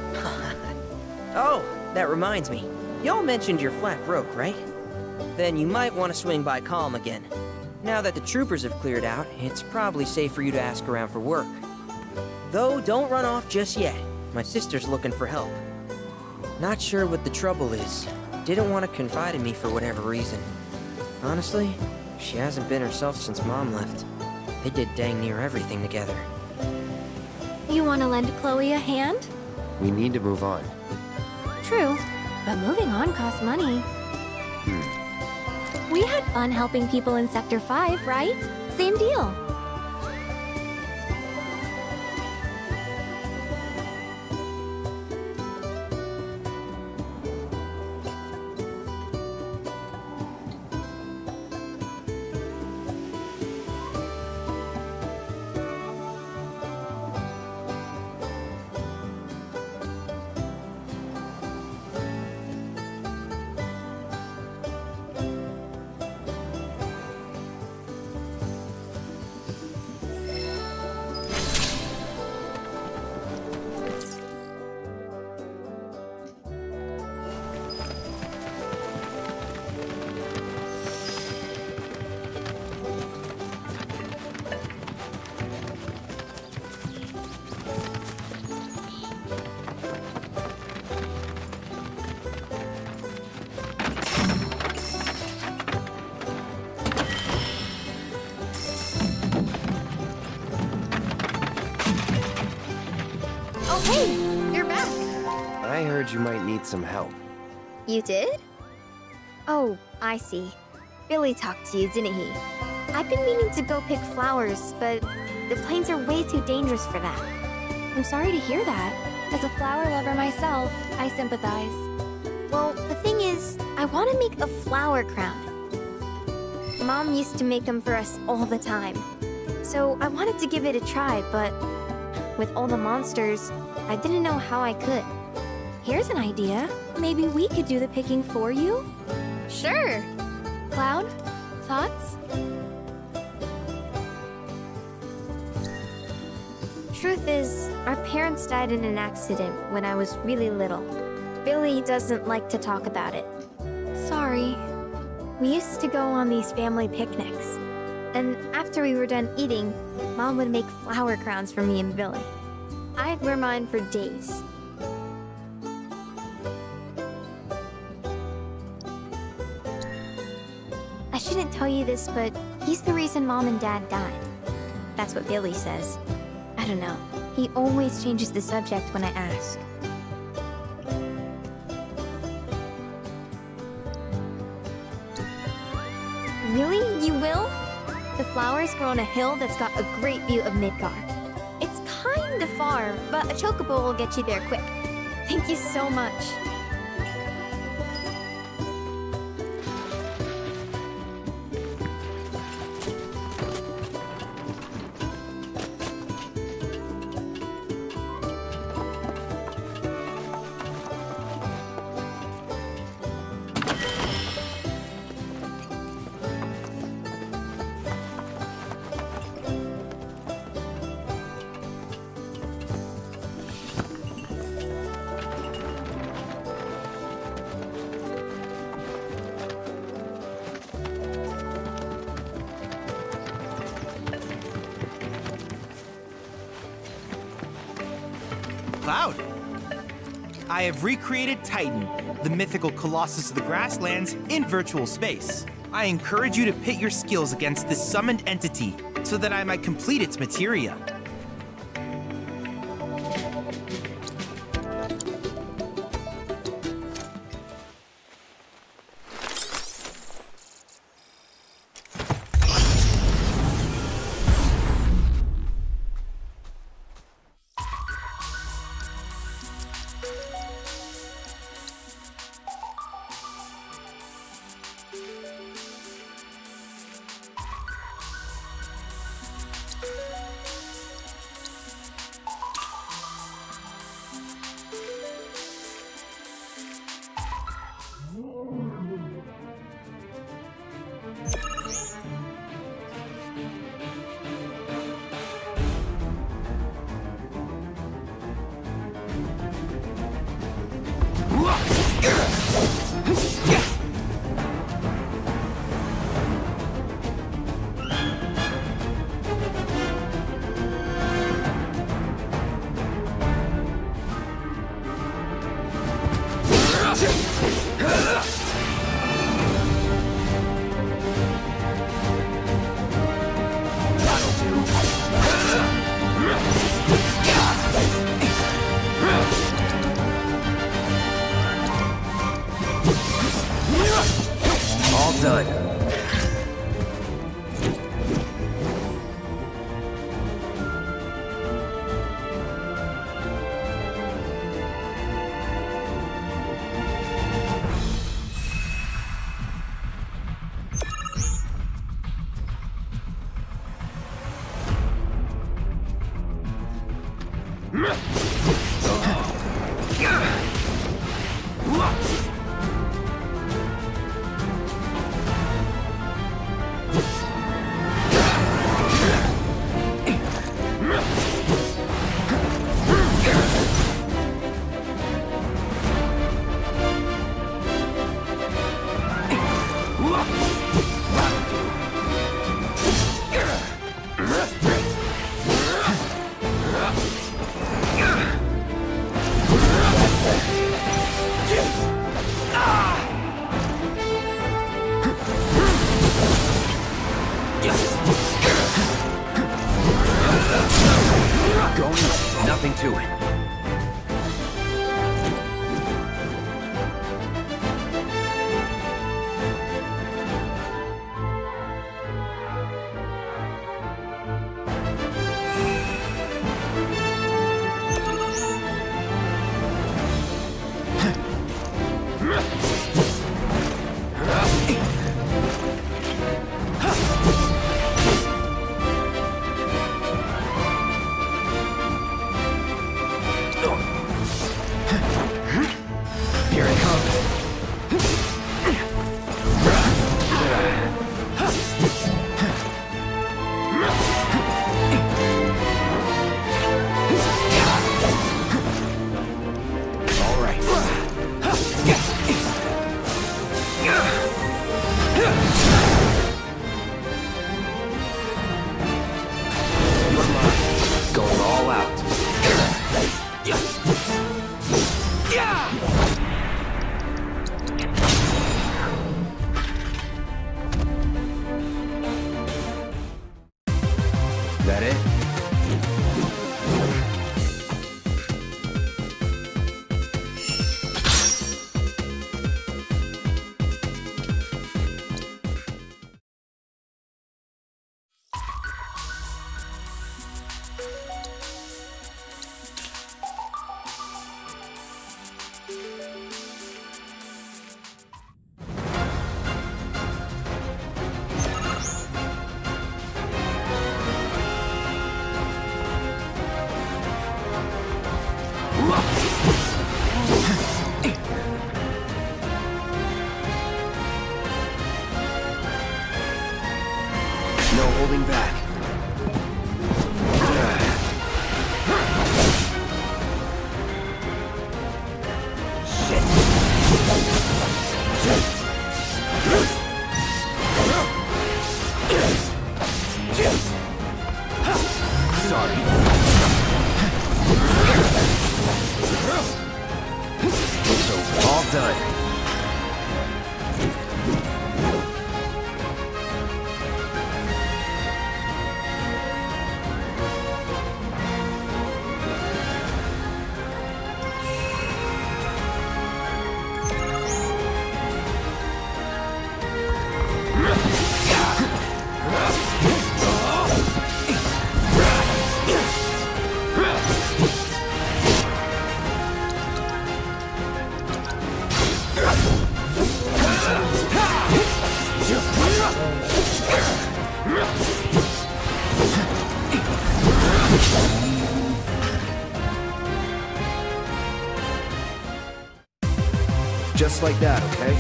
Oh, that reminds me. Y'all mentioned your flat broke, right? Then you might want to swing by Kalm again. Now that the troopers have cleared out, it's probably safe for you to ask around for work. Though, don't run off just yet. My sister's looking for help. Not sure what the trouble is. Didn't want to confide in me for whatever reason. Honestly, she hasn't been herself since Mom left. They did dang near everything together. You want to lend Chloe a hand? We need to move on. True, but moving on costs money. Hmm. We had fun helping people in Sector five, right? Same deal. Hey, you're back. I heard you might need some help. You did? Oh, I see. Billy talked to you, didn't he? I've been meaning to go pick flowers, but the plains are way too dangerous for that. I'm sorry to hear that. As a flower lover myself, I sympathize. Well, the thing is, I want to make a flower crown. Mom used to make them for us all the time. So I wanted to give it a try, but with all the monsters, I didn't know how I could. Here's an idea. Maybe we could do the picking for you? Sure. Cloud, thoughts? Truth is, our parents died in an accident when I was really little. Billy doesn't like to talk about it. Sorry. We used to go on these family picnics. And after we were done eating, Mom would make flower crowns for me and Billy. I'd wear mine for days. I shouldn't tell you this, but he's the reason Mom and Dad died. That's what Billy says. I don't know. He always changes the subject when I ask. Really? You will? The flowers grow on a hill that's got a great view of Midgar. It's kinda far, but a chocobo will get you there quick. Thank you so much. Cloud! I have recreated Titan, the mythical colossus of the Grasslands, in virtual space. I encourage you to pit your skills against this summoned entity so that I might complete its materia. All done. over. All done. Just like that, okay?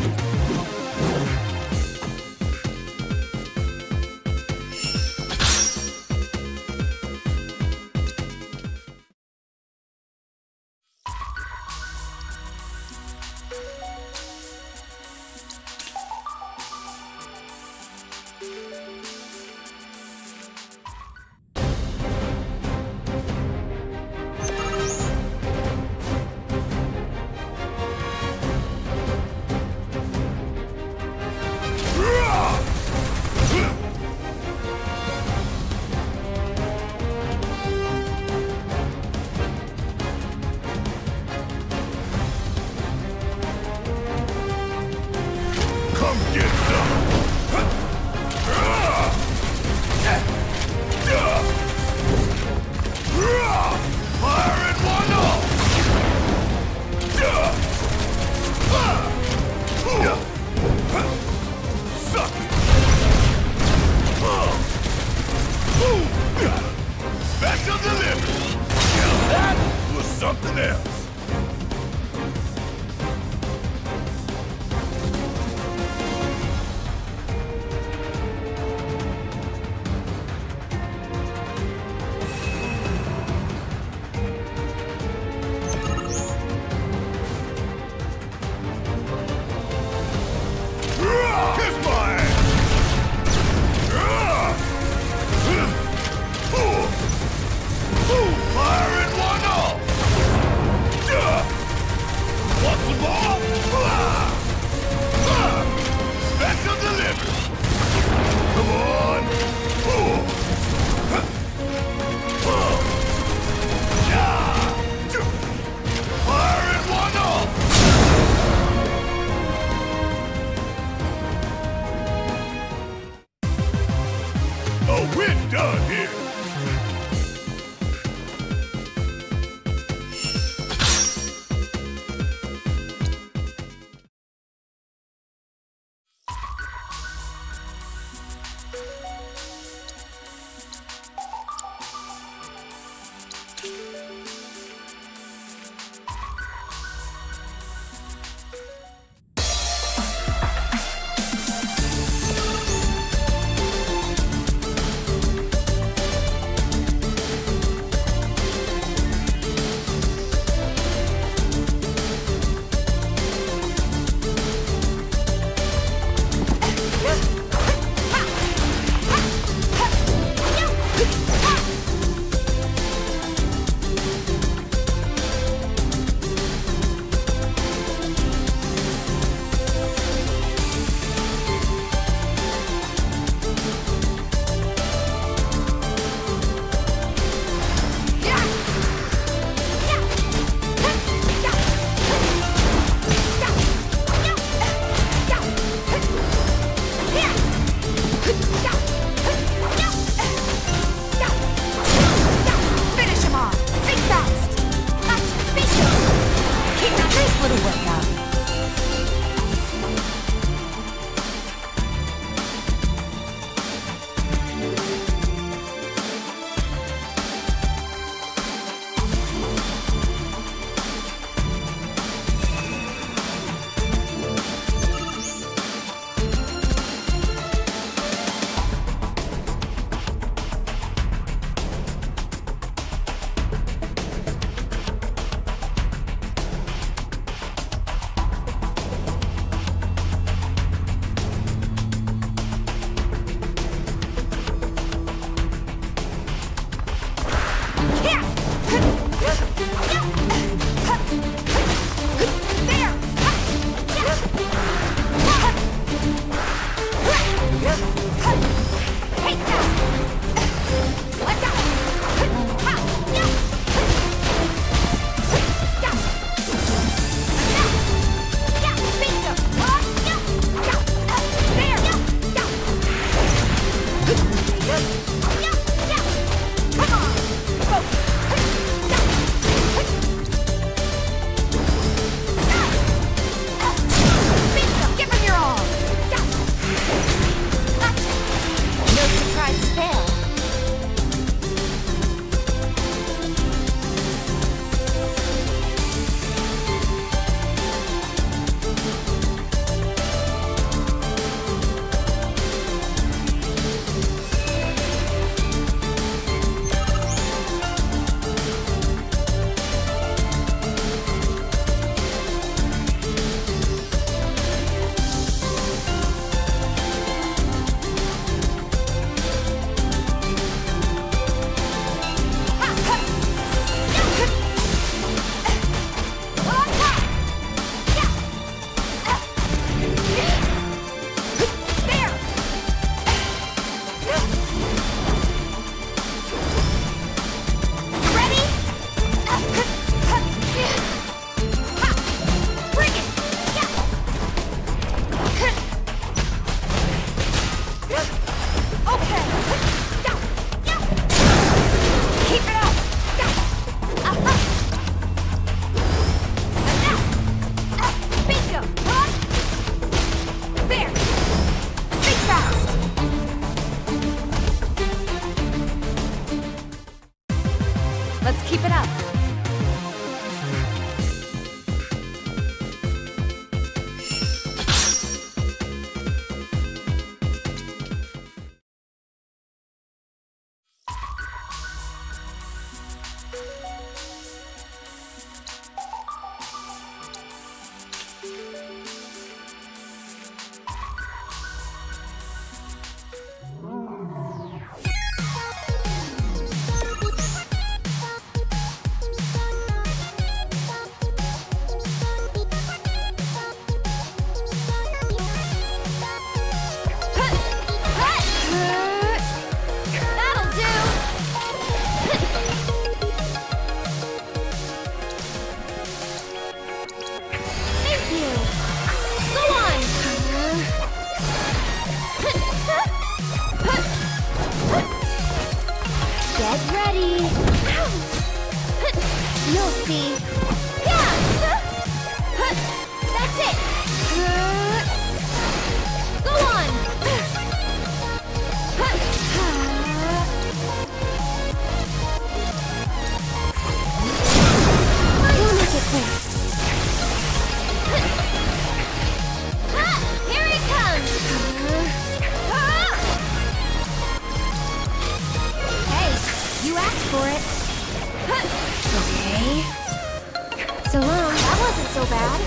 so bad.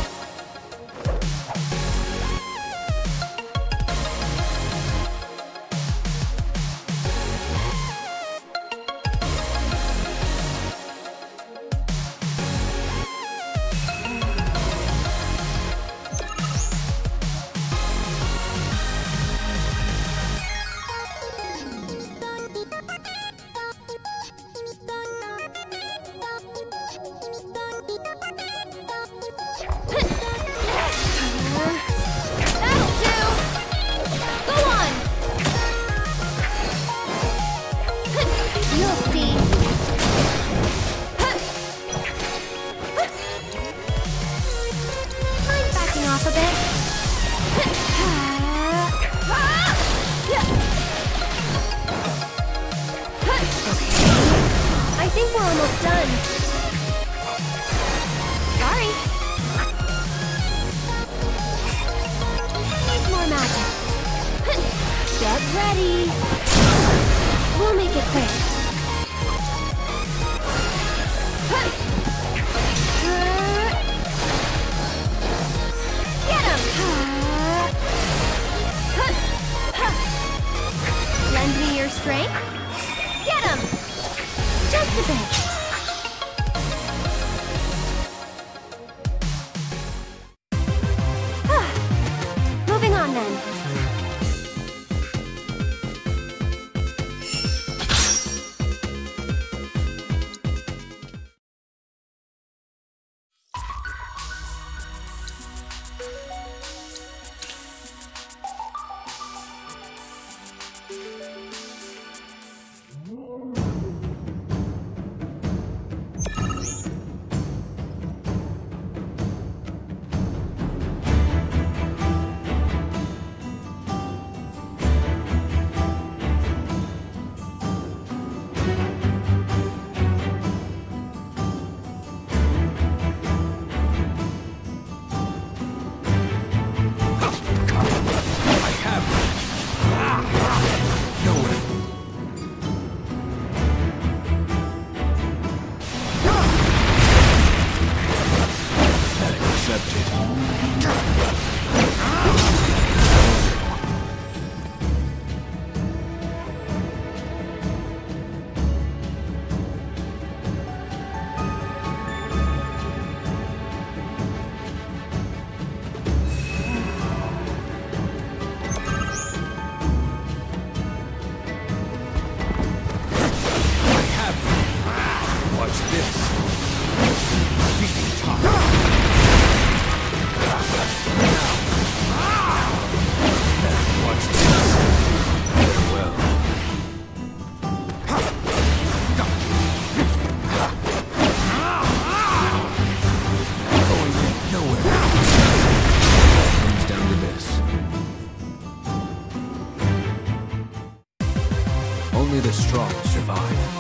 Only the strong survive.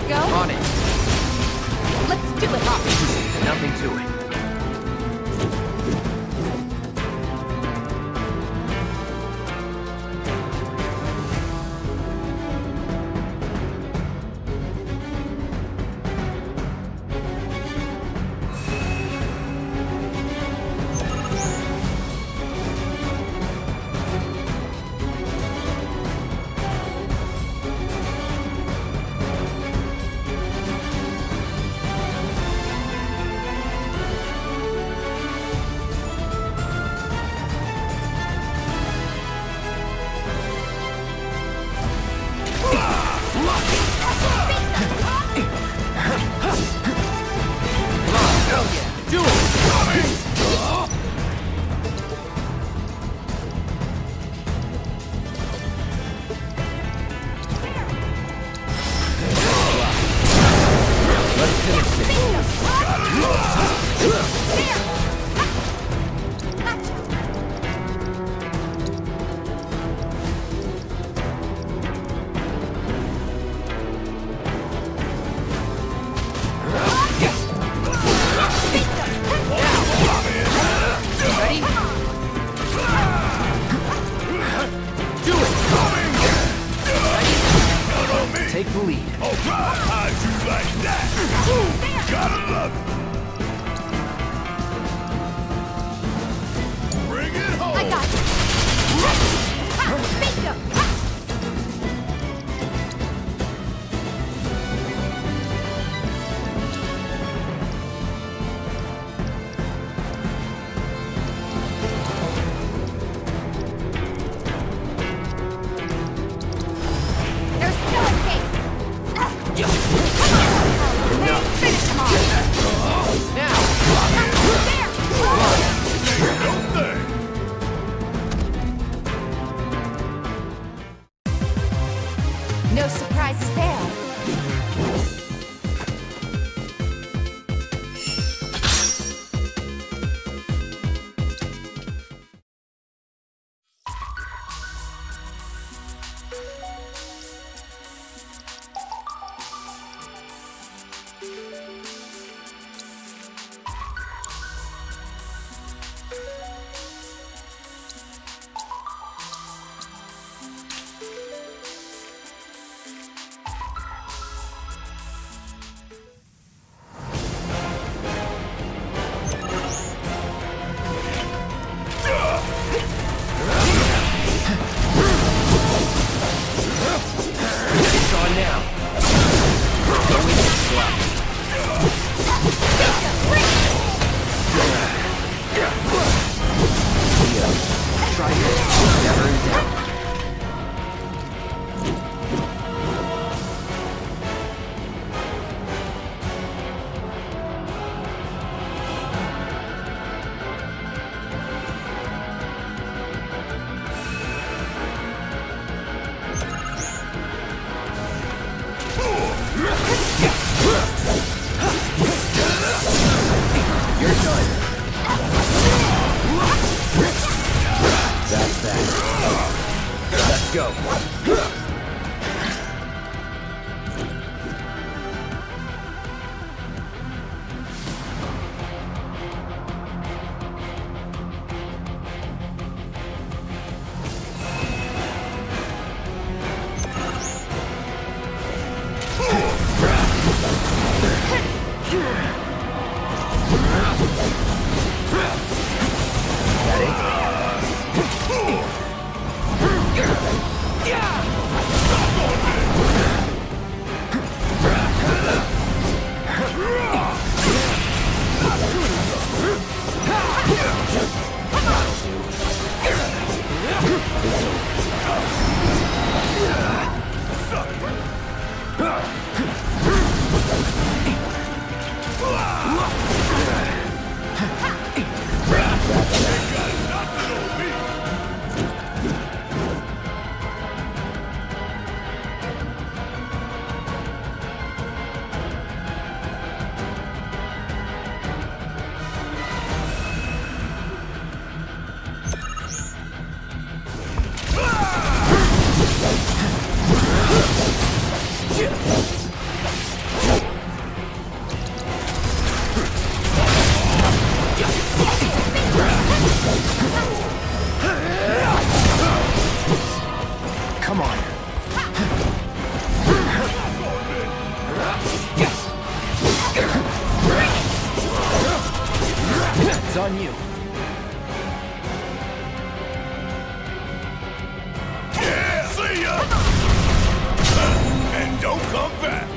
go? On it. Let's do it. Pop. Nothing to it. Take the lead. Oh, how'd you like that? Ooh, gotta love it. Bring it home. I got it. Ha! Bingo! Ha! No surprises there. on you. Yeah! See ya! And don't come back!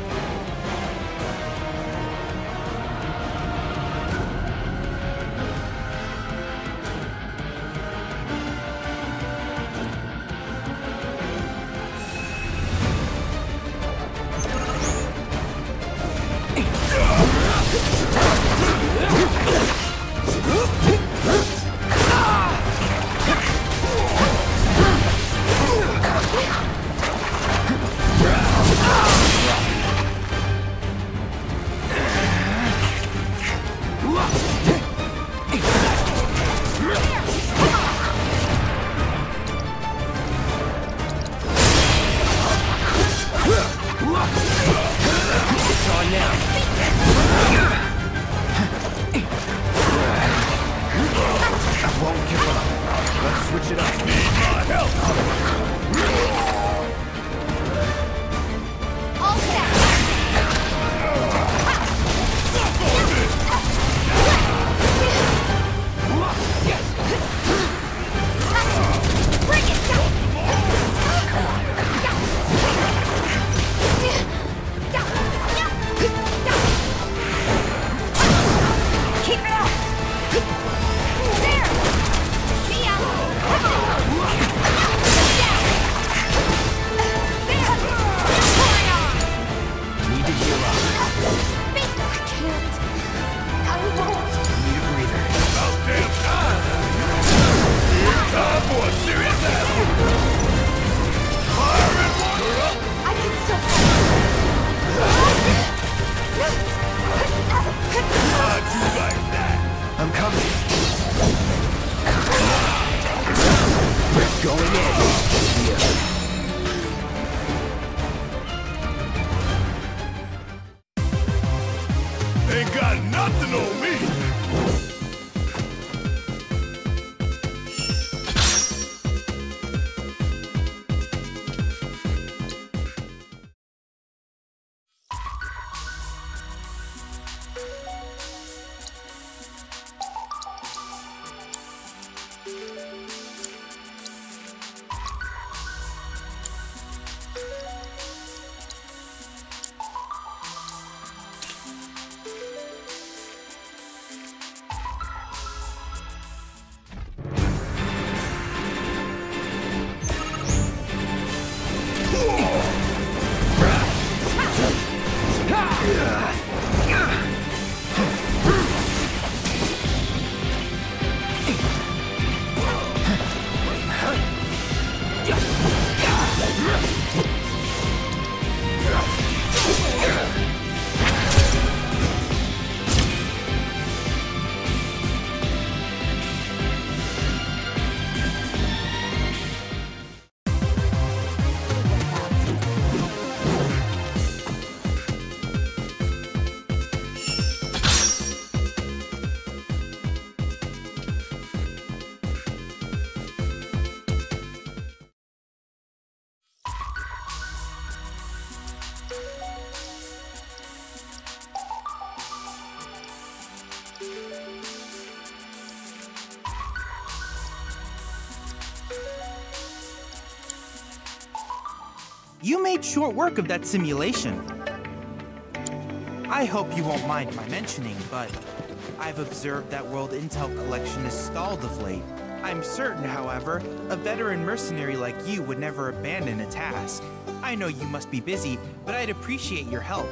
You made short work of that simulation. I hope you won't mind my mentioning, but I've observed that World Intel collection is stalled of late. I'm certain, however, a veteran mercenary like you would never abandon a task. I know you must be busy, but I'd appreciate your help.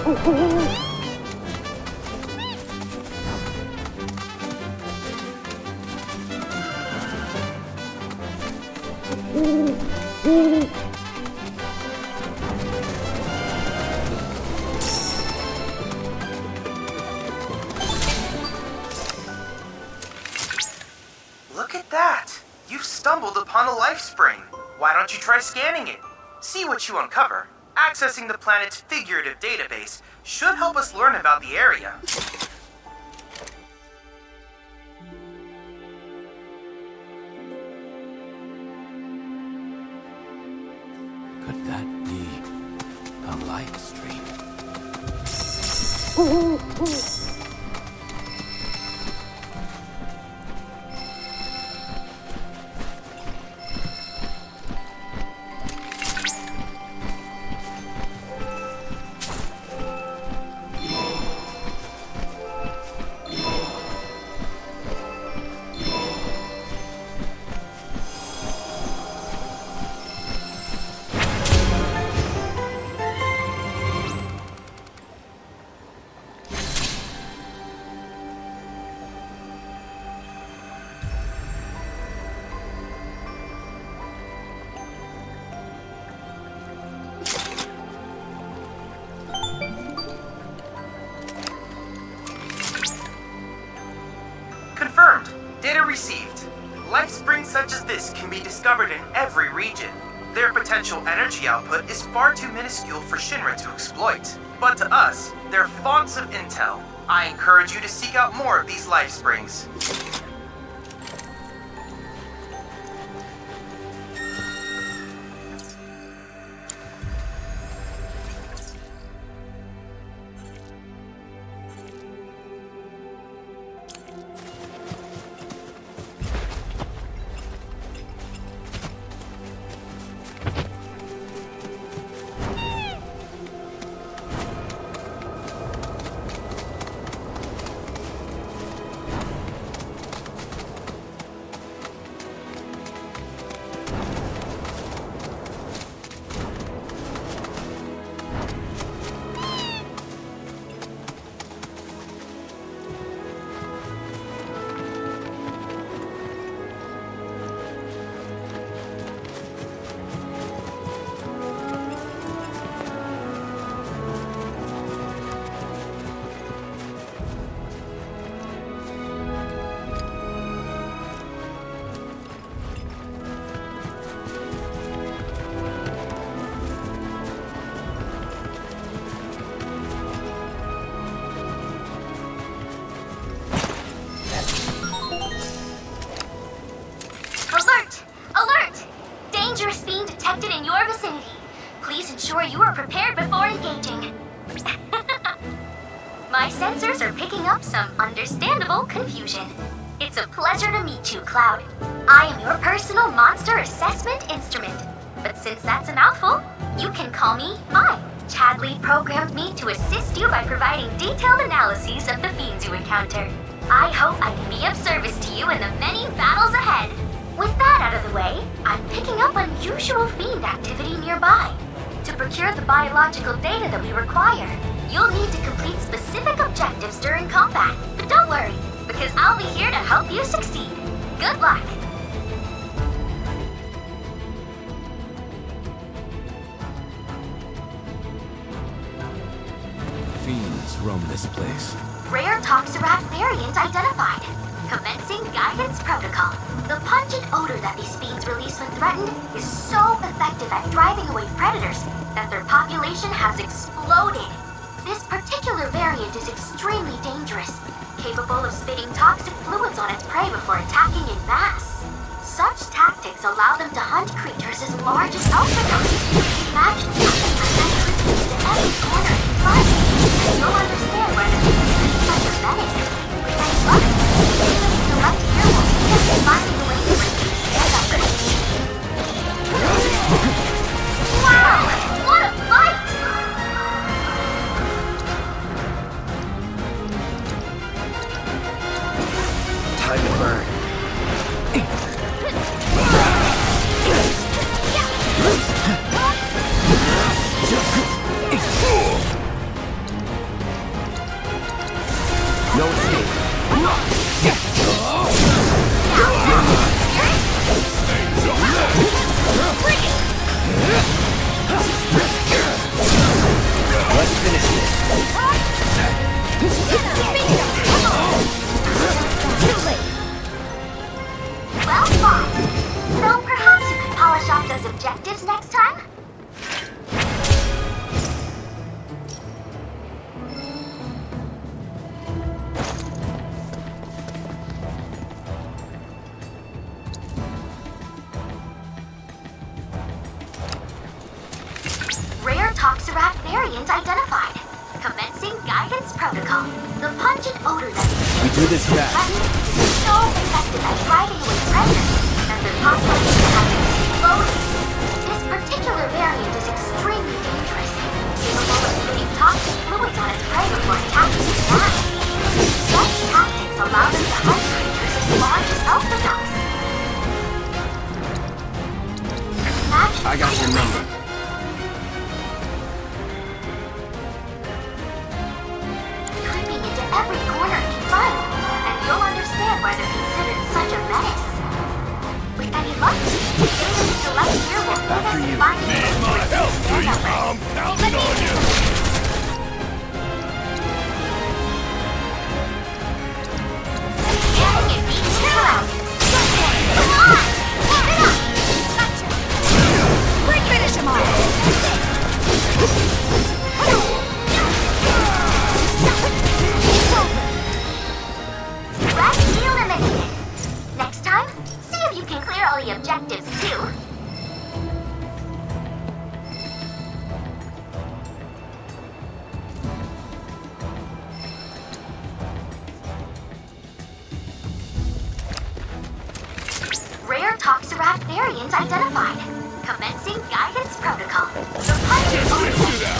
Look at that! You've stumbled upon a life spring. Why don't you try scanning it? See what you uncover. Accessing the planet's figurative database should help us learn about the area. Could that be a live stream? Confirmed. Data received. Life springs such as this can be discovered in every region. Their potential energy output is far too minuscule for Shinra to exploit. But to us, they're fonts of intel. I encourage you to seek out more of these life springs. Alert! Alert! Dangerous being detected in your vicinity. Please ensure you are prepared before engaging. My sensors are picking up some understandable confusion. It's a pleasure to meet you, Cloud. I am your personal monster assessment instrument. But since that's a mouthful, you can call me I. Chadley programmed me to assist you by providing detailed analyses of the fiends you encounter. I hope I can be of service to you in the many battles ahead. With that out of the way, I'm picking up unusual fiend activity nearby. To procure the biological data that we require, you'll need to complete specific objectives during combat. But don't worry, because I'll be here to help you succeed. Good luck! Fiends roam this place. Rare Toxarat variant identified. Commencing guidance protocol. The pungent odor that these fiends release when threatened is so effective at driving away predators that their population has exploded. This particular variant is extremely dangerous, capable of spitting toxic fluids on its prey before attacking in mass. Such tactics allow them to hunt creatures as large as Ultradons. Imagine something like that creatures to every corner and front, and you'll understand why the fiends are such a menace. And luck, even if the left ear will see us finding a way to reduce their numbers. Wow! What a fight! Time to burn. objectives next time? Rare Toxarat variant identified. Commencing guidance protocol. The pungent odor that We do this fast. is so effective at driving away predators that their population has exploded. This particular variant is extremely dangerous, capable of spitting toxic fluids on its prey before attacking its mass. Such tactics allow them to hunt creatures as large as Elphadox. Imagine I got your number. creeping into every corner he finds, and you'll understand why they're considered such a menace. With any luck, Aerith select here will lead us to finding a way to reduce their numbers. Counting on you. Scanning and beating the surroundings. Come on! Keep it up! Quick, finish him off! It's over! Waterheel eliminated. Next time, see if you can clear all the objectives too. Rare Toxarat variant identified. Commencing guidance protocol. The pungent odor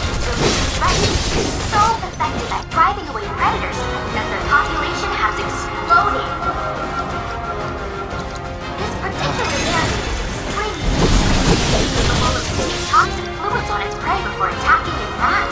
is so effective at driving away predators that their population has exploded. This particular variant is extremely capable of spitting toxic fluids on its prey before attacking in mass.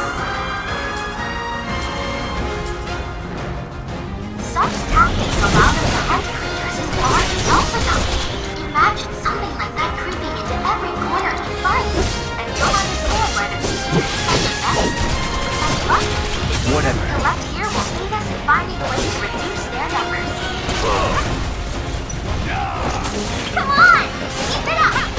Such tactics allow them to hunt creatures as large as Elphadox. Imagine something like that creeping into every corner it finds, and you'll understand why they're considered such a menace. With any luck, the Whatever. collect here will lead us in finding a way to reduce their numbers. Come on! Keep it up!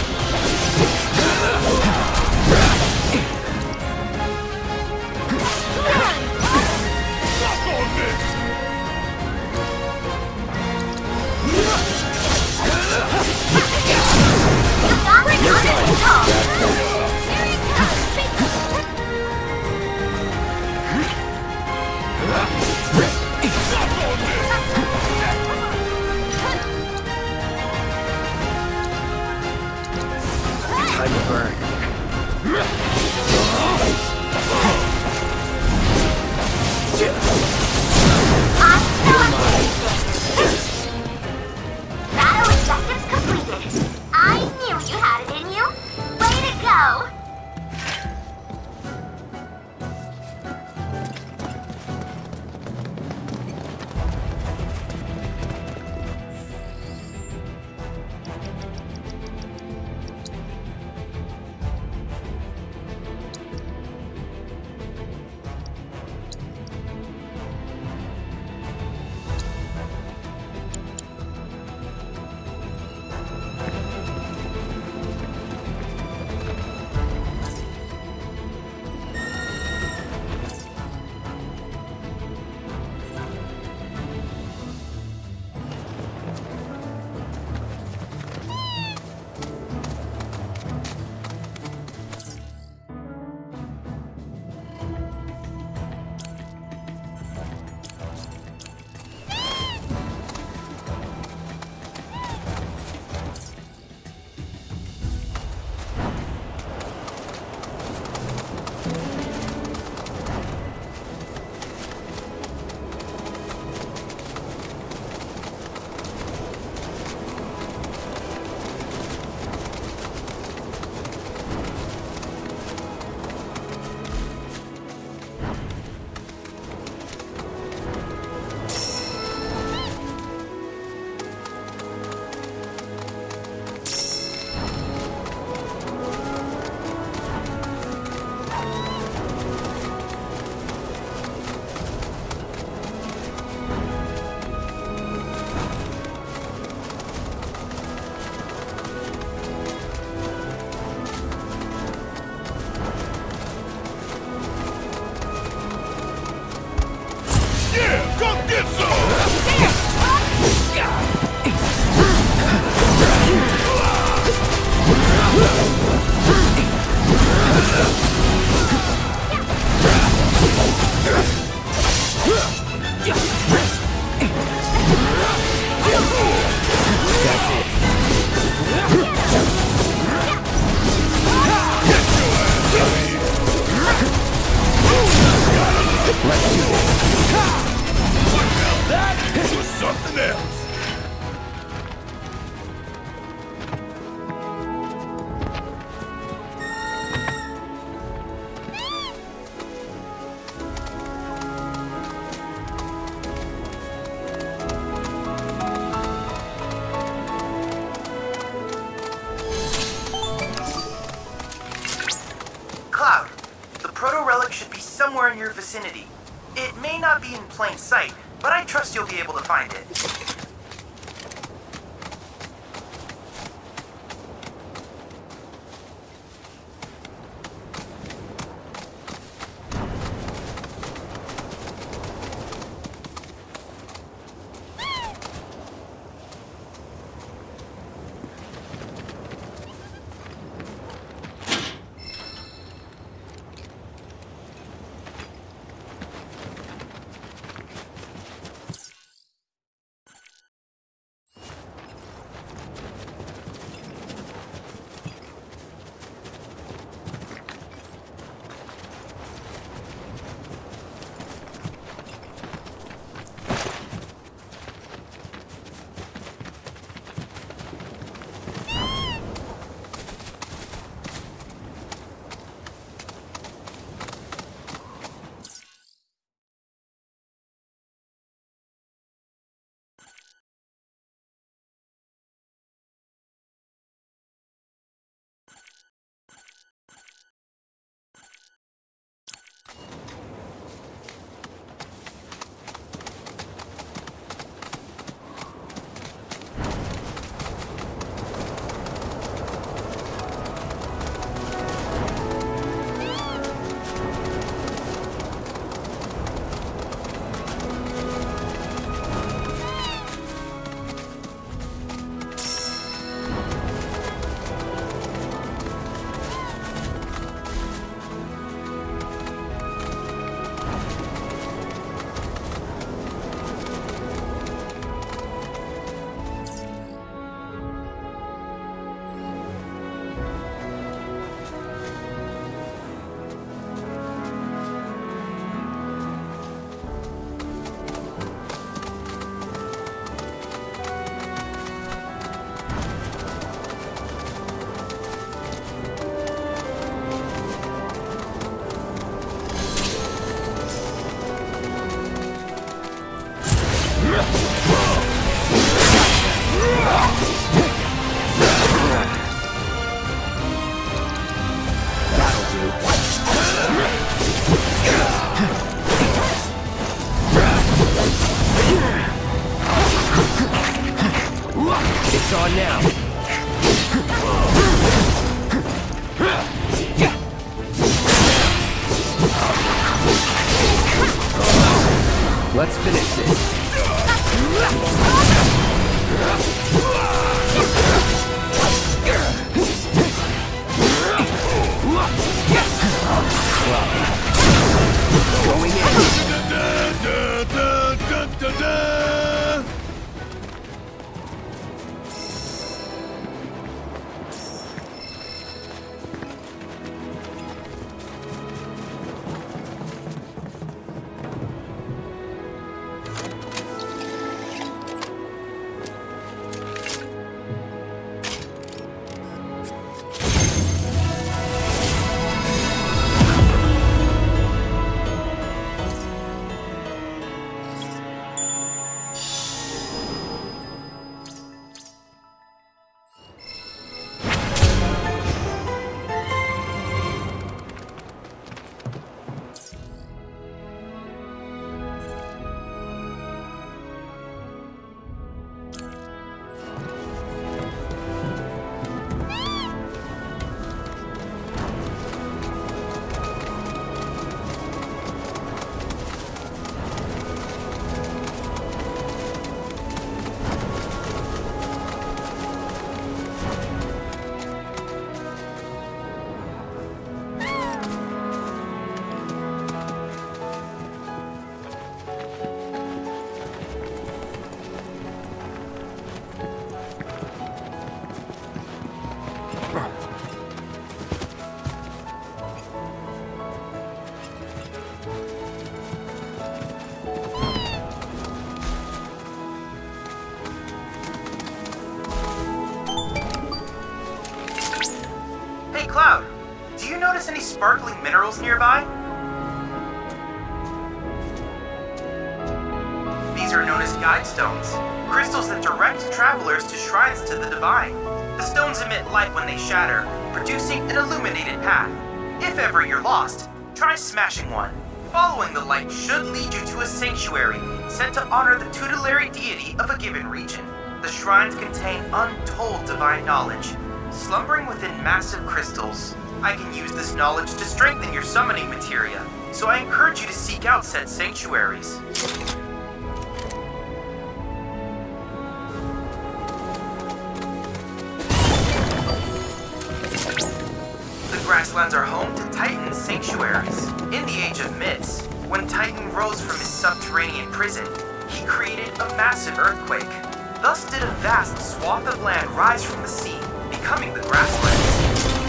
Time to burn. Battle objectives completed. I knew you had it in you. Way to go! vicinity. It may not be in plain sight, but I trust you'll be able to find it. It's on now. Let's finish this. Going in. Cloud, do you notice any sparkling minerals nearby? These are known as guide stones, crystals that direct travelers to shrines to the divine. The stones emit light when they shatter, producing an illuminated path. If ever you're lost, try smashing one. Following the light should lead you to a sanctuary set to honor the tutelary deity of a given region. The shrines contain untold divine knowledge, slumbering within massive crystals. I can use this knowledge to strengthen your summoning materia, so I encourage you to seek out said sanctuaries. The Grasslands are home to Titan sanctuaries. In the Age of Myths, when Titan rose from his subterranean prison, he created a massive earthquake. Thus did a vast swath of land rise from the sea, becoming the Grasslands.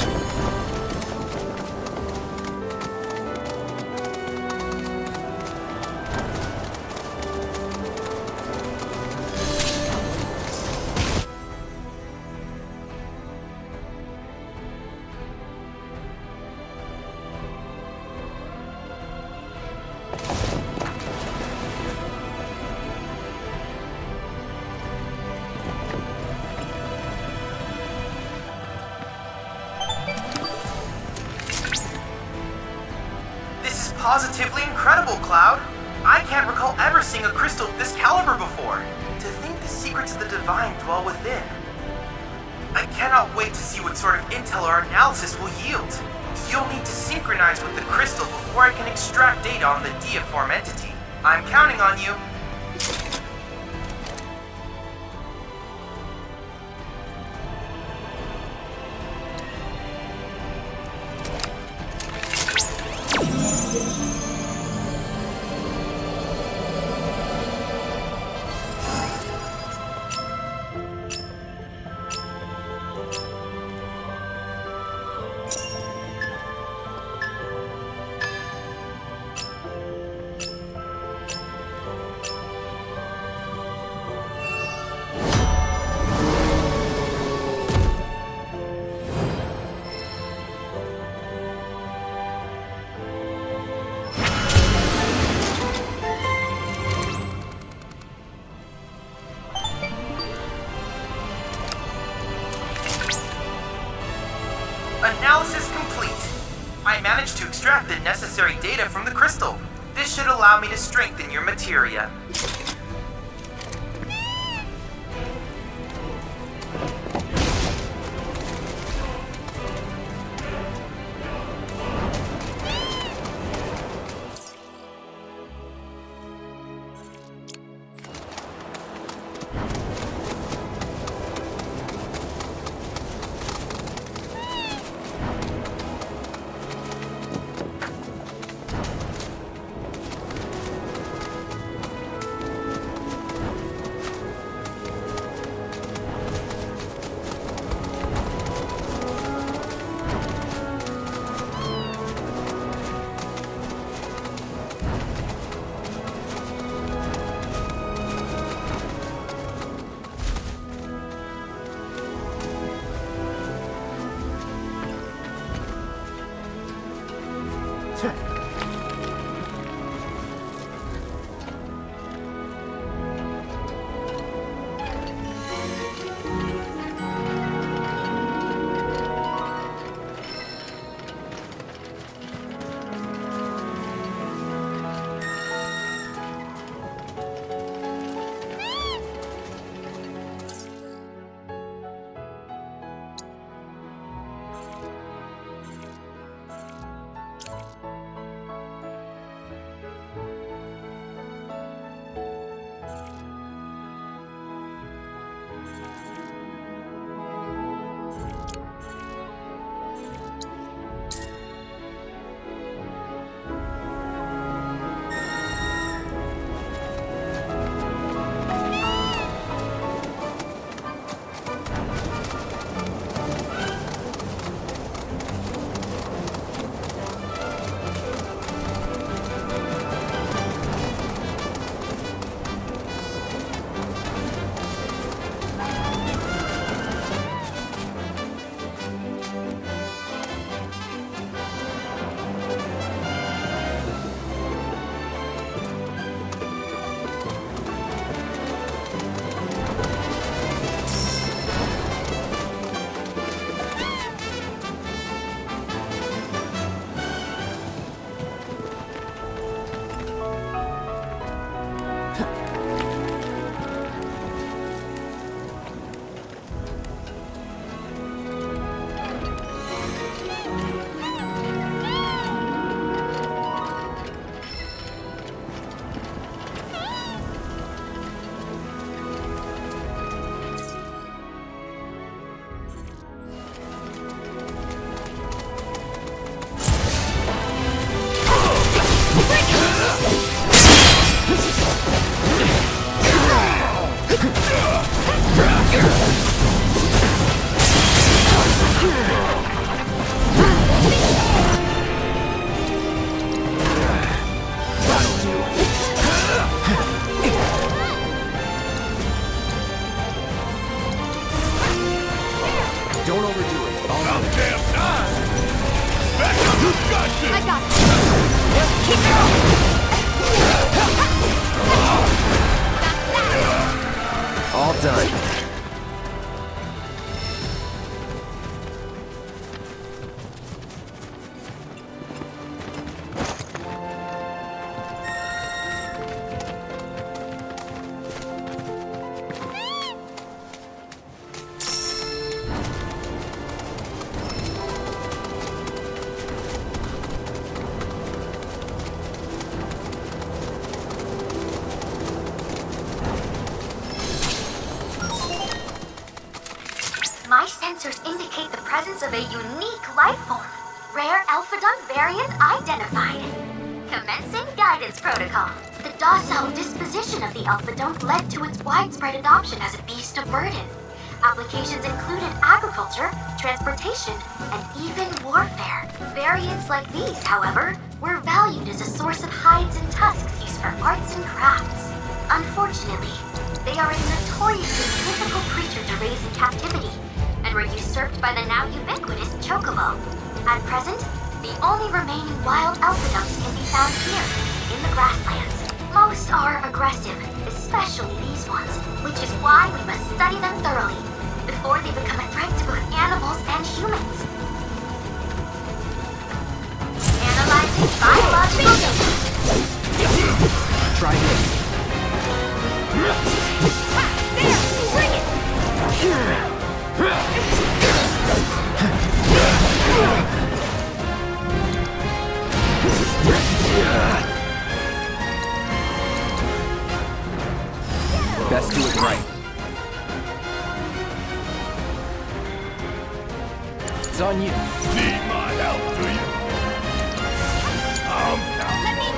Positively incredible, Cloud. I can't recall ever seeing a crystal of this caliber before. To think the secrets of the divine dwell within. I cannot wait to see what sort of intel our analysis will yield. You'll need to synchronize with the crystal before I can extract data on the deiform entity. I'm counting on you. Analysis complete. I managed to extract the necessary data from the crystal. This should allow me to strengthen your materia. About damn time! Back up, you got this! I got it. Keep it up. All done. My sensors indicate the presence of a unique life form. Rare Alphadon variant identified. Commencing guidance protocol. The docile disposition of the Alphadon led to its widespread adoption as a beast of burden. Applications included agriculture, transportation, and even warfare. Variants like these, however, were valued as a source of hides and tusks used for arts and crafts. Unfortunately, they are a notoriously difficult creature to raise in captivity, and were usurped by the now ubiquitous Chocobo. At present, the only remaining wild Alphadums can be found here, in the Grasslands. Most are aggressive, especially these ones, which is why we must study them thoroughly, before they become a threat to both animals and humans. Analyzing biological data. Try this. There! Bring it! Best do it right. It's on you. Need my help, do you? Um, Let me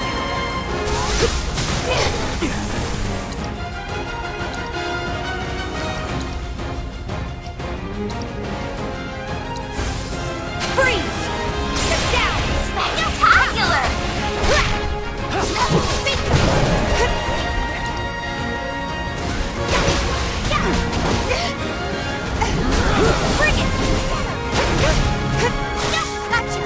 freeze! Get down! Spectacular! Bring it! Gotcha!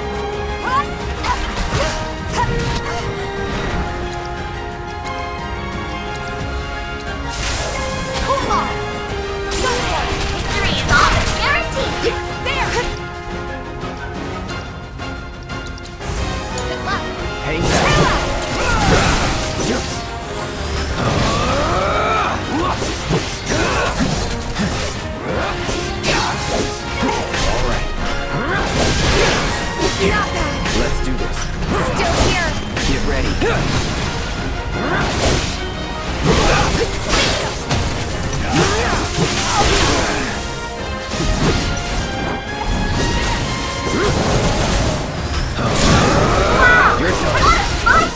Come on! Victory is almost guaranteed! There! Good luck! Hang back. Not bad! Let's do this. Still here! Get ready. Wow! Your turn. What a fight!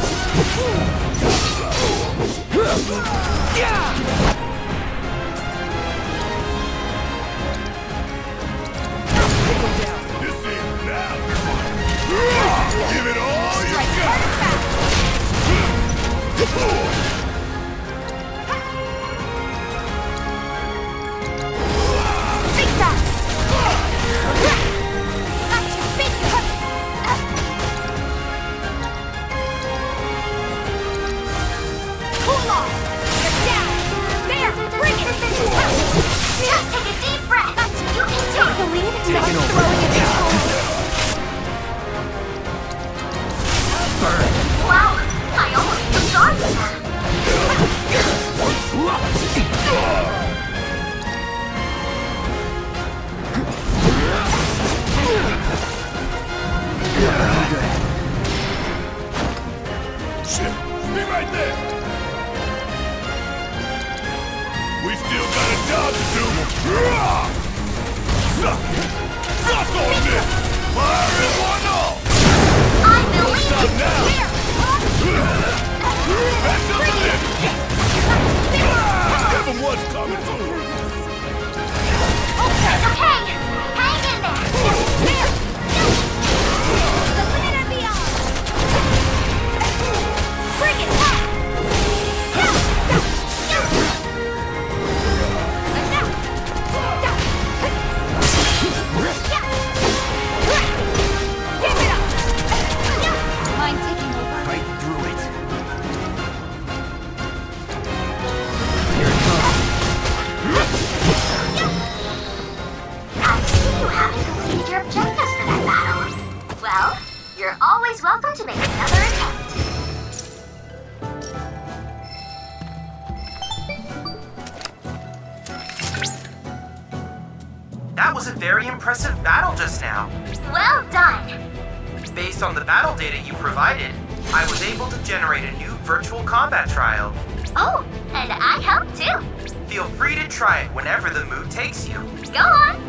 this is now. Give it all you got. Think fast! Gotcha! Big cool off! Get down! There! Bring it! Just take a deep breath. Gotcha! You can Take do the it. lead and Take not it over. throwing it at home. Burn. Wow! I almost forgot that. Shit, be right there. We still got a job to do. Suck it. Suck on this. Fire and one all. I believe Stop it. now. Back to the lift. Give him what's coming to him. Okay, okay. Hang in there. There. The very impressive battle just now. Well done! Based on the battle data you provided, I was able to generate a new virtual combat trial. Oh, and I helped too. Feel free to try it whenever the mood takes you. Go on!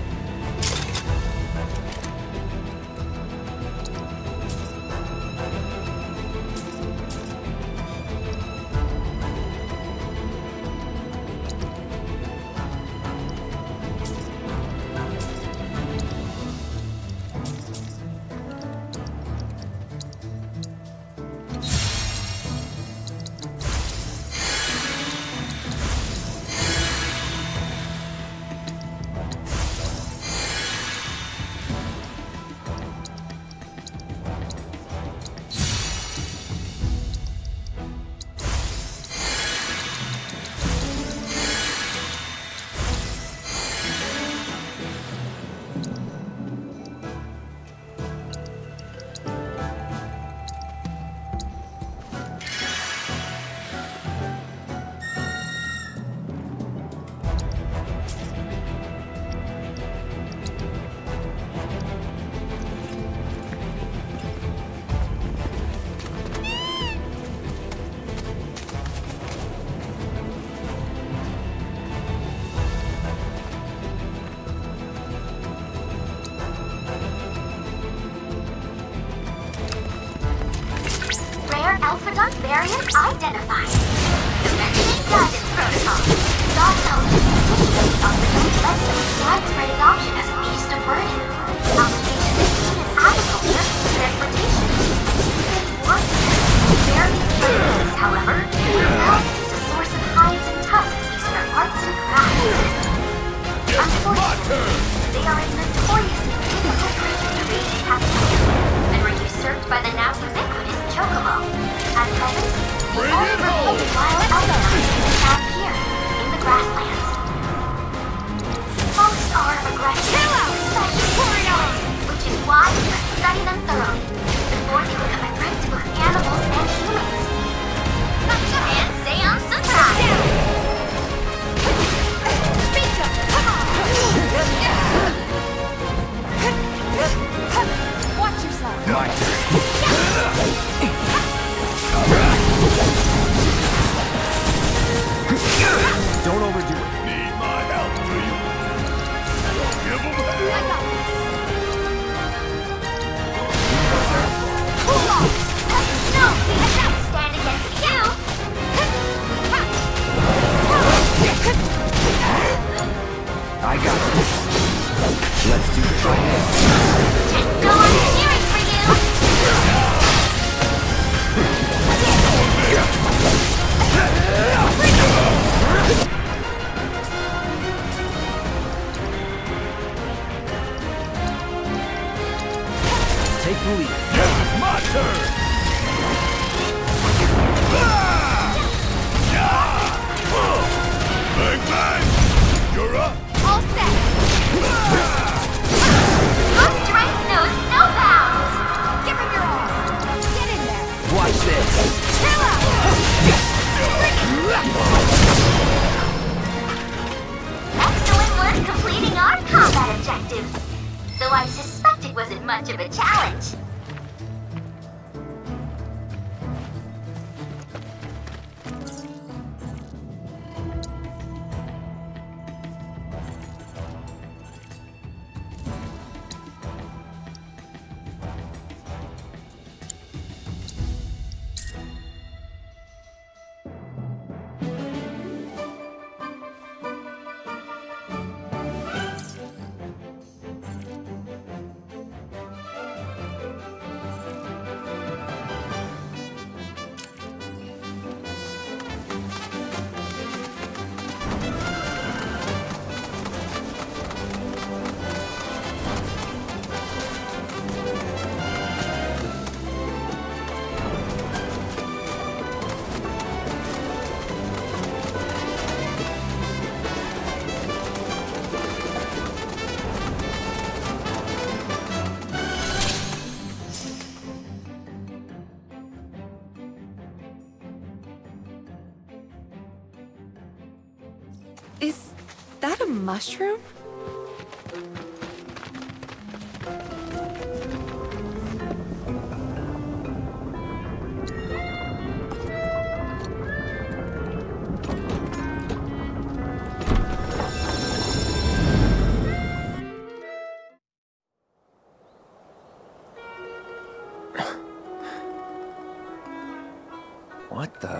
Variant identified. Commencing guidance protocol. God's eligible initiative alpha led to widespread adoption as a beast of burden. Applications include in agriculture, transportation, and warfare. Variant predators, however, are valued as a source of hides and tusks used for arts and crafts. Unfortunately, they are a notoriously difficult creature to raise in captivity, and were usurped by the now ubiquitous Chocobo. At present, the only remaining wild outlaws is found here, in the Grasslands. Most are aggressive, especially which is why we must study them thoroughly, before they become a threat to both animals and humans. And say I'm surprised! Watch yourself! My turn! Don't overdo it. Need my help, do you? Give him I got this. Cool off! No, I can't stand against you! I got this. Let's do this right now. Just go on cheering for you! Take the lead. Yes, my turn! Bang, bang! You're up! All set! Your strength knows no bounds! Give him your all! Get in there! Watch this! Chill out! Excellent work completing our combat objectives! Though I suspect it wasn't much of a challenge. Is that a mushroom? What the?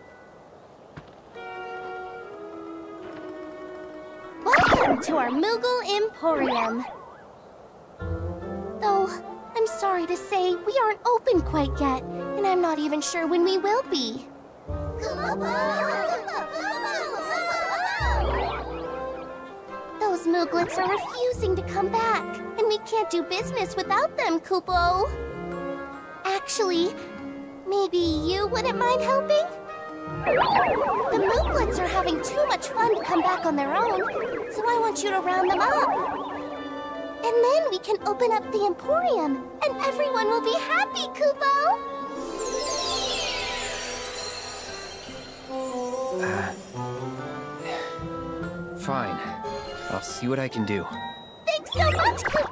Welcome to our Moogle Emporium. Though, I'm sorry to say, we aren't open quite yet, and I'm not even sure when we will be. Those Mooglets are refusing to come back, and we can't do business without them, Kupo. Actually, maybe you wouldn't mind helping? The Mooglets are having too much fun to come back on their own, so I want you to round them up. And then we can open up the Emporium, and everyone will be happy, Kupo! Uh, fine. I'll see what I can do. Thanks so much, Kupo!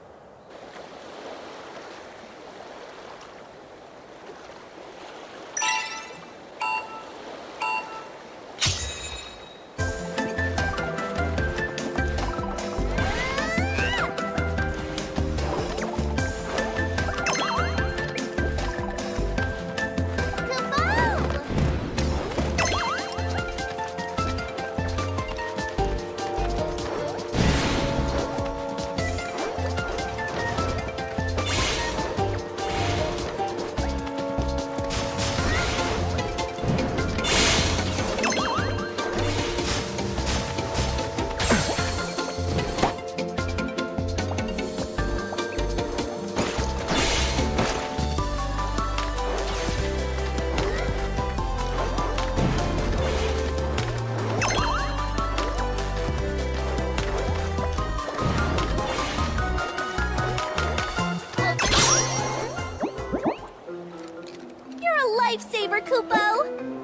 Lifesaver, Kupo!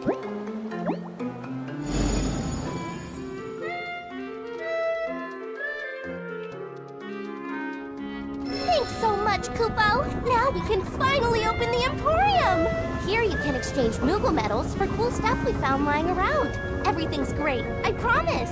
Thanks so much, Kupo! Now we can finally open the Emporium! Here you can exchange Moogle medals for cool stuff we found lying around. Everything's great, I promise!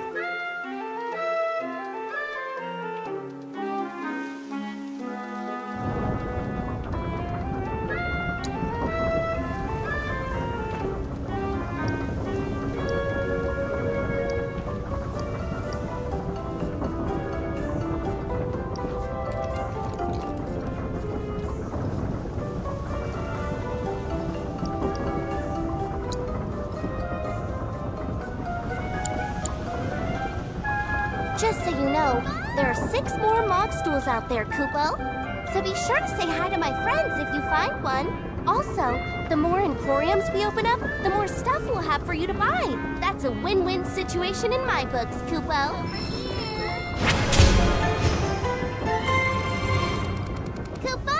Just so you know, there are six more Mog stools out there, Kupo. So be sure to say hi to my friends if you find one. Also, the more Emporiums we open up, the more stuff we'll have for you to buy. That's a win-win situation in my books, Kupo. Kupo!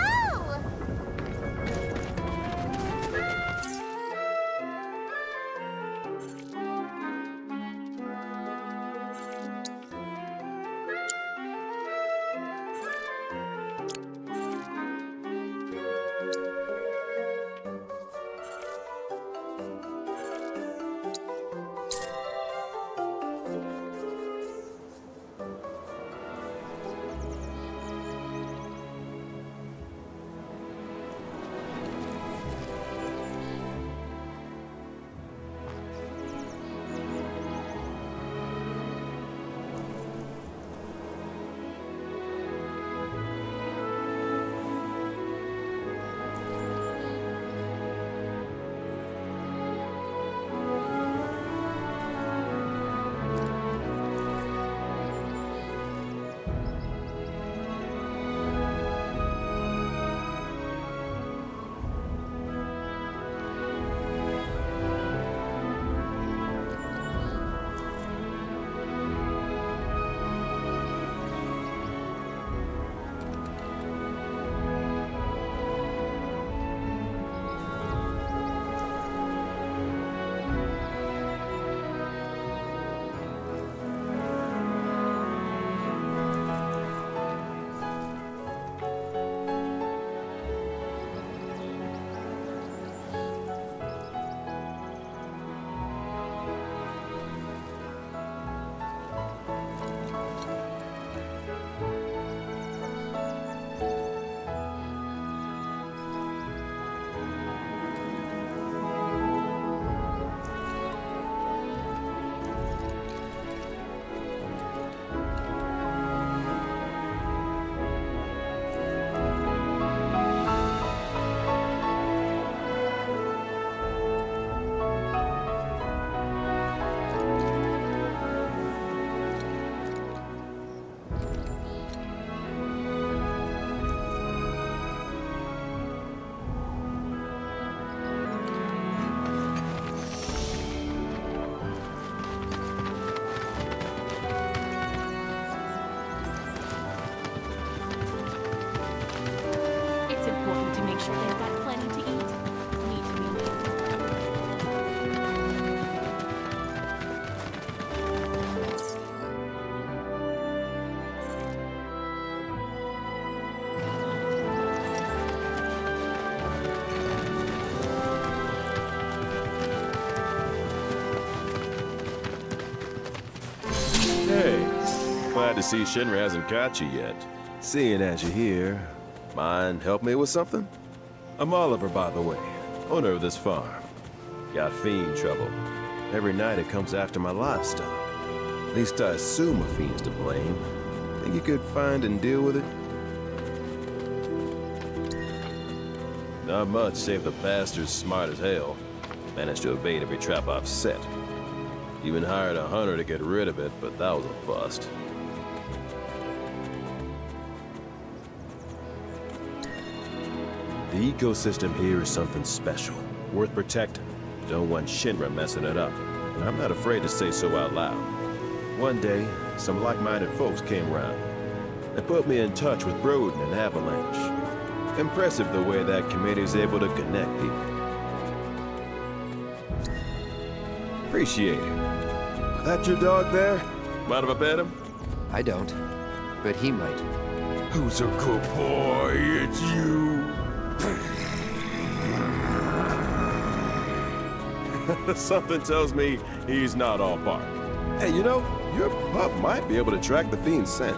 sure they've got plenty to eat. Need to be nice. Hey, glad to see Shinra hasn't got you yet. Seeing as you're here, mind help me with something? I'm Oliver, by the way, owner of this farm. Got fiend trouble. Every night it comes after my livestock. At least I assume a fiend's to blame. Think you could find and deal with it? Not much, save the bastard's smart as hell. Managed to evade every trap I've set. Even hired a hunter to get rid of it, but that was a bust. The ecosystem here is something special, worth protecting. Don't want Shinra messing it up, and I'm not afraid to say so out loud. One day, some like-minded folks came around. They put me in touch with Broden and Avalanche. Impressive the way that committee's able to connect people. Appreciate it. That your dog there? Mind if I pet him? I don't, but he might. Who's a good boy? It's you. Something tells me he's not all bark. Hey, you know, your pup might be able to track the fiend's scent.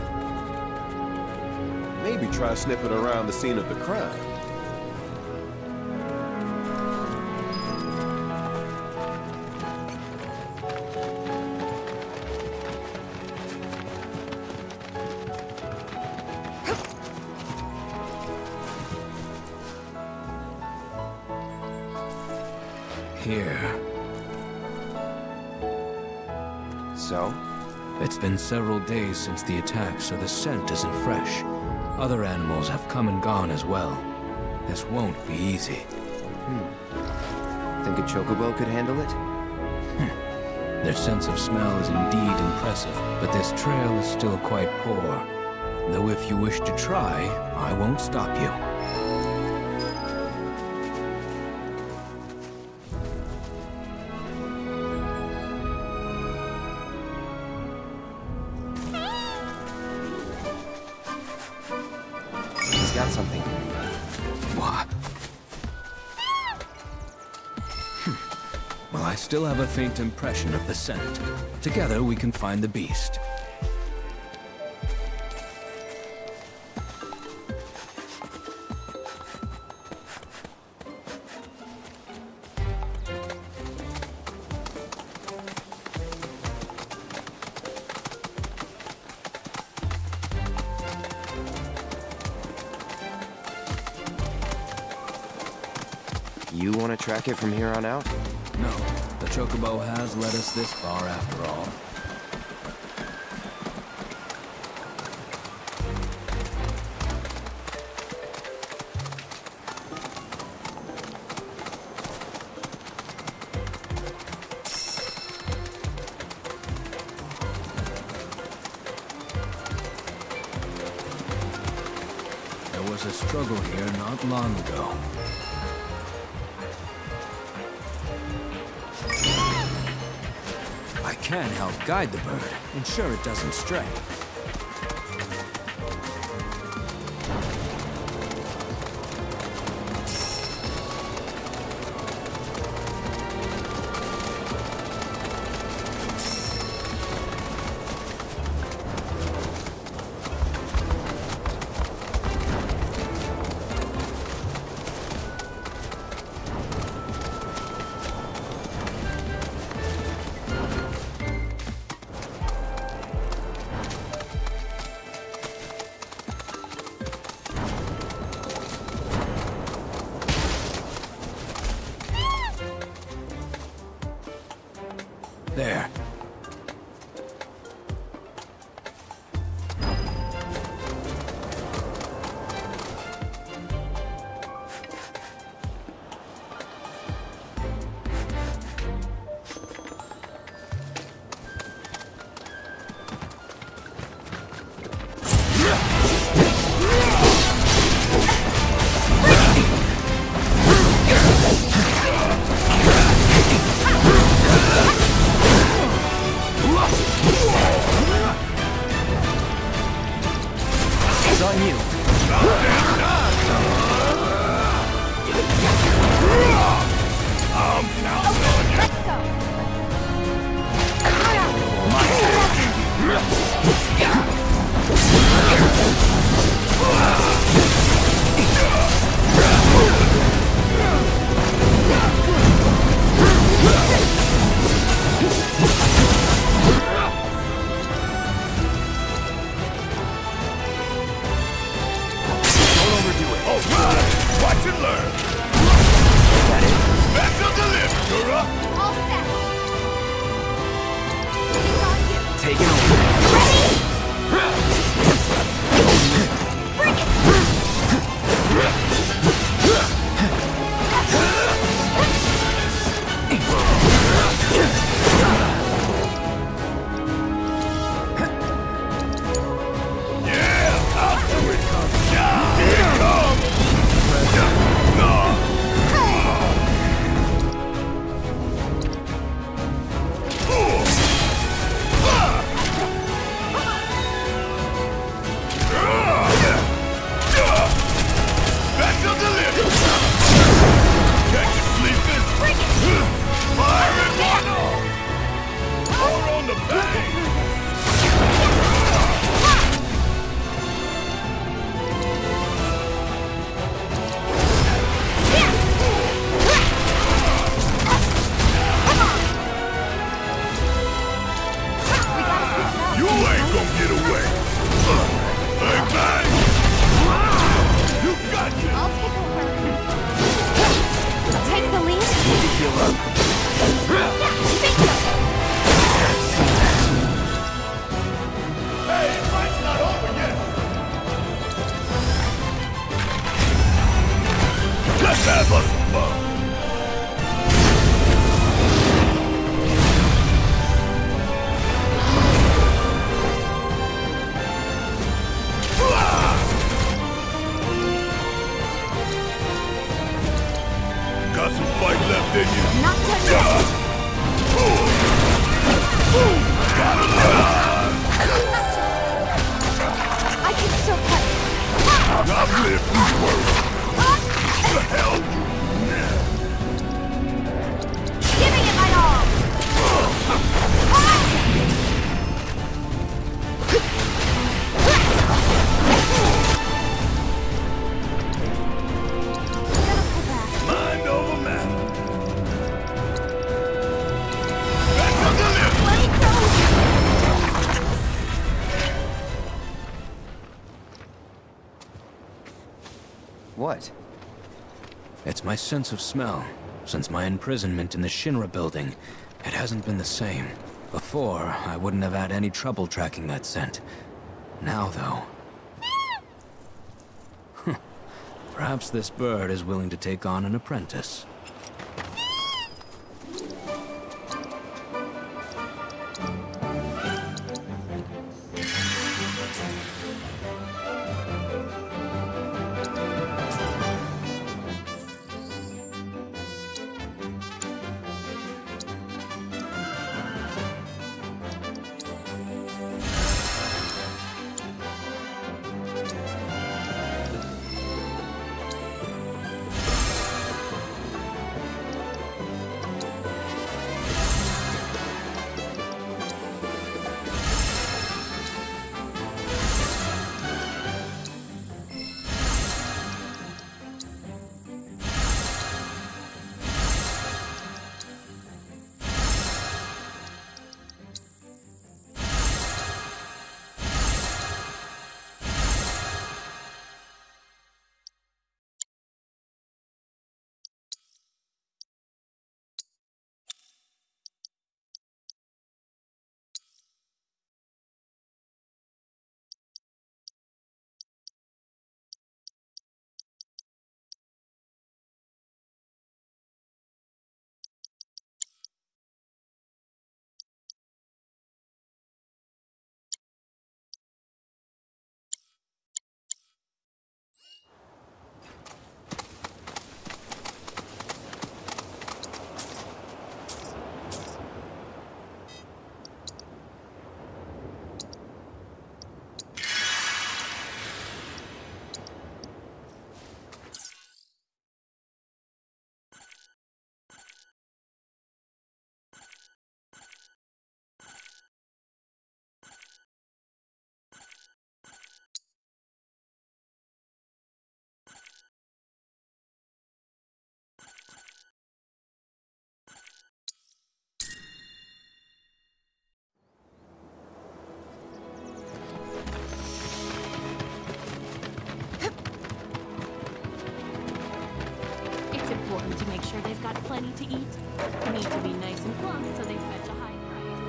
Maybe try sniffing around the scene of the crime. Here. So? It's been several days since the attack, so the scent isn't fresh. Other animals have come and gone as well. This won't be easy. Hmm. Think a chocobo could handle it? Hmm. Their sense of smell is indeed impressive, but this trail is still quite poor. Though if you wish to try, I won't stop you. Got something. What? Hm. Well, I still have a faint impression of the scent. Together, we can find the beast. You want to track it from here on out? No. The chocobo has led us this far after all. There was a struggle here not long ago. I can help guide the bird, ensure it doesn't stray. It's on you. Um, now okay, let's go. Don't overdo it. All right, watch and learn. Got it. Special delivery, you're up. All set. Take it over. Bring it. Yeah, out to it comes. Yeah, here it comes. No. Special delivery. Catch you sleeping. Fire and one off. More on the bang. You ain't gonna get away. Bang, bang. You got this. I'll take over. Take the lead. Heal up. Hey, fight's not over yet. Let's have us some fun. Got some fight left in you. Not done yet. Gotta live. I can still cut. I've lived through worse. The hell? Giving it my all. Mind over matter. Special delivery. Let it go. What? It's my sense of smell. Since my imprisonment in the Shinra building, it hasn't been the same. Before, I wouldn't have had any trouble tracking that scent. Now, though... Perhaps this bird is willing to take on an apprentice. important to make sure they've got plenty to eat. Need to be nice and plump so they fetch a high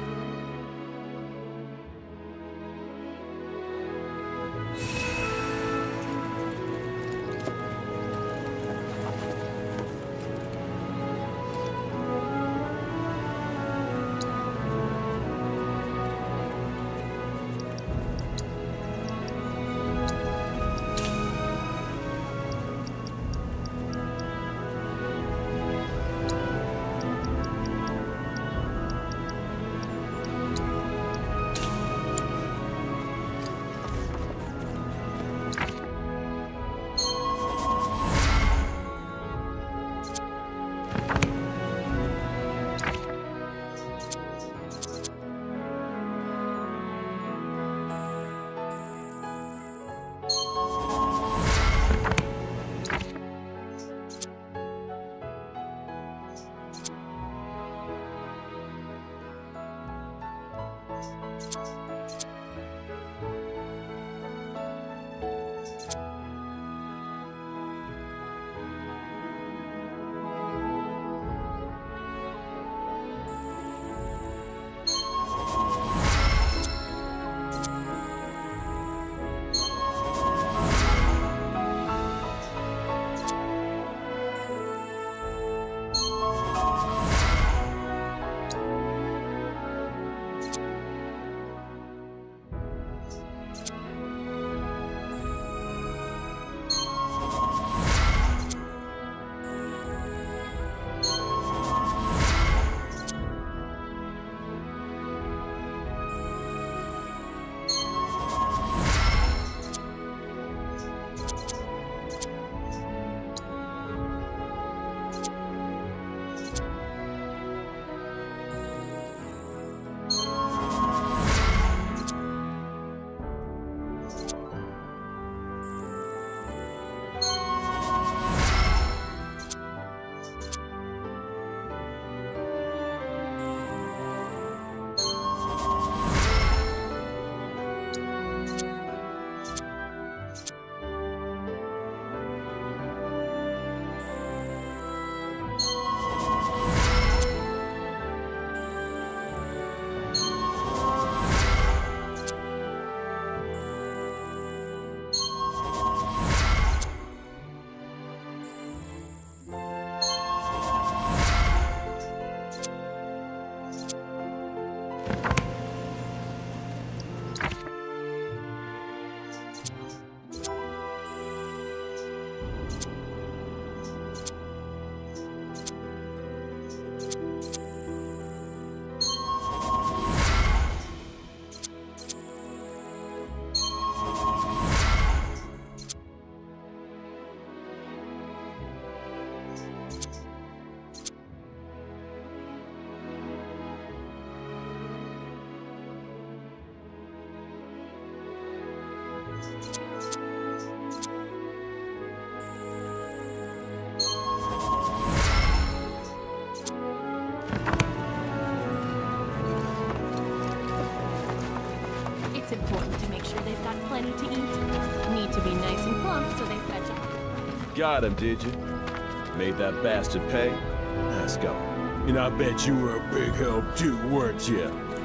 It's important to make sure they've got plenty to eat. Need to be nice and plump so they fetch it. Got him, did you? Made that bastard pay? Let's go. And I bet you were a big help too, weren't you?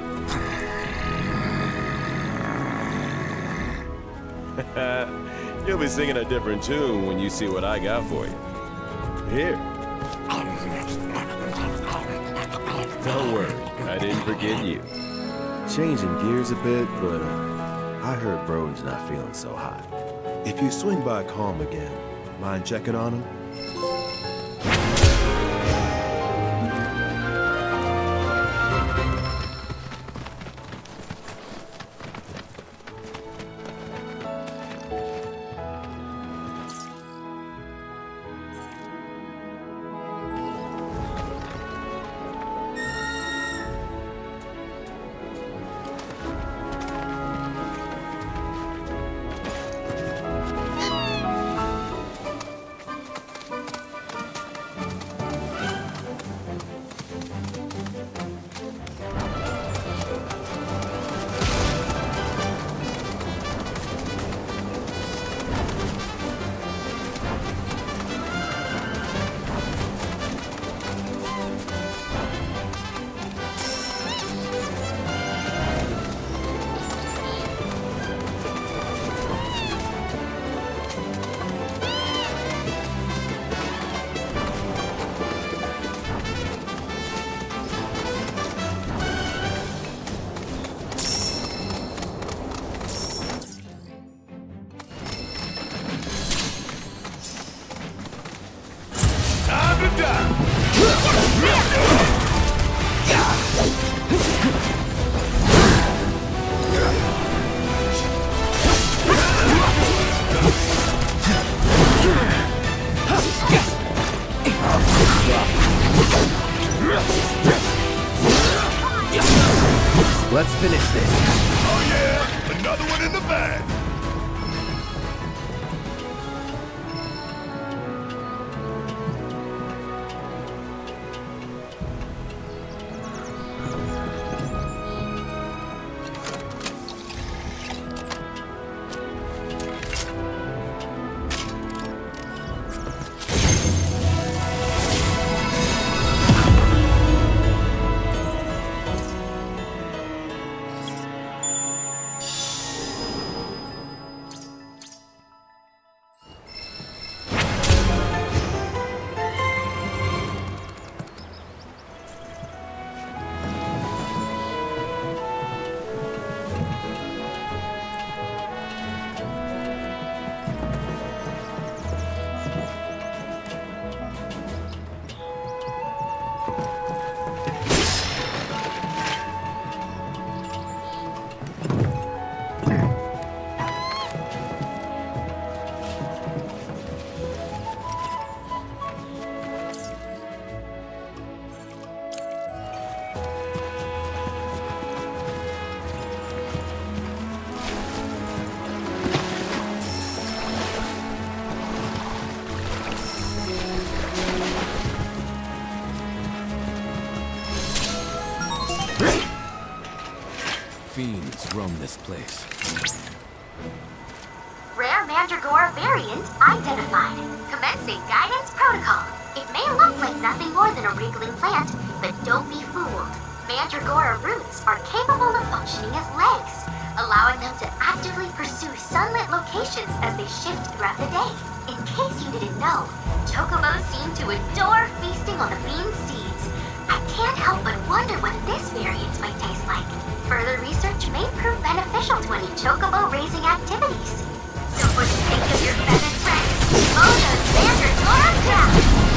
You'll be singing a different tune when you see what I got for you. Here. Don't worry, I didn't forget you. Changing gears a bit, but uh, I heard Broden's not feeling so hot. If you swing by Kalm again, mind checking on him? finish this. Oh yeah, another one in the bag. Fiends roam this place. Rare Mandragora variant identified. Commencing guidance protocol. It may look like nothing more than a wriggling plant, but don't be fooled. Mandragora roots are capable of functioning as legs, allowing them to actively pursue sunlit locations as they shift throughout the day. In case you didn't know, chocobos seem to adore feasting on the bean seeds. I can't help but wonder what this variant might taste like. Further research may prove beneficial to any chocobo raising activities. So for the sake of your feathered friends, mow those Mandragora down!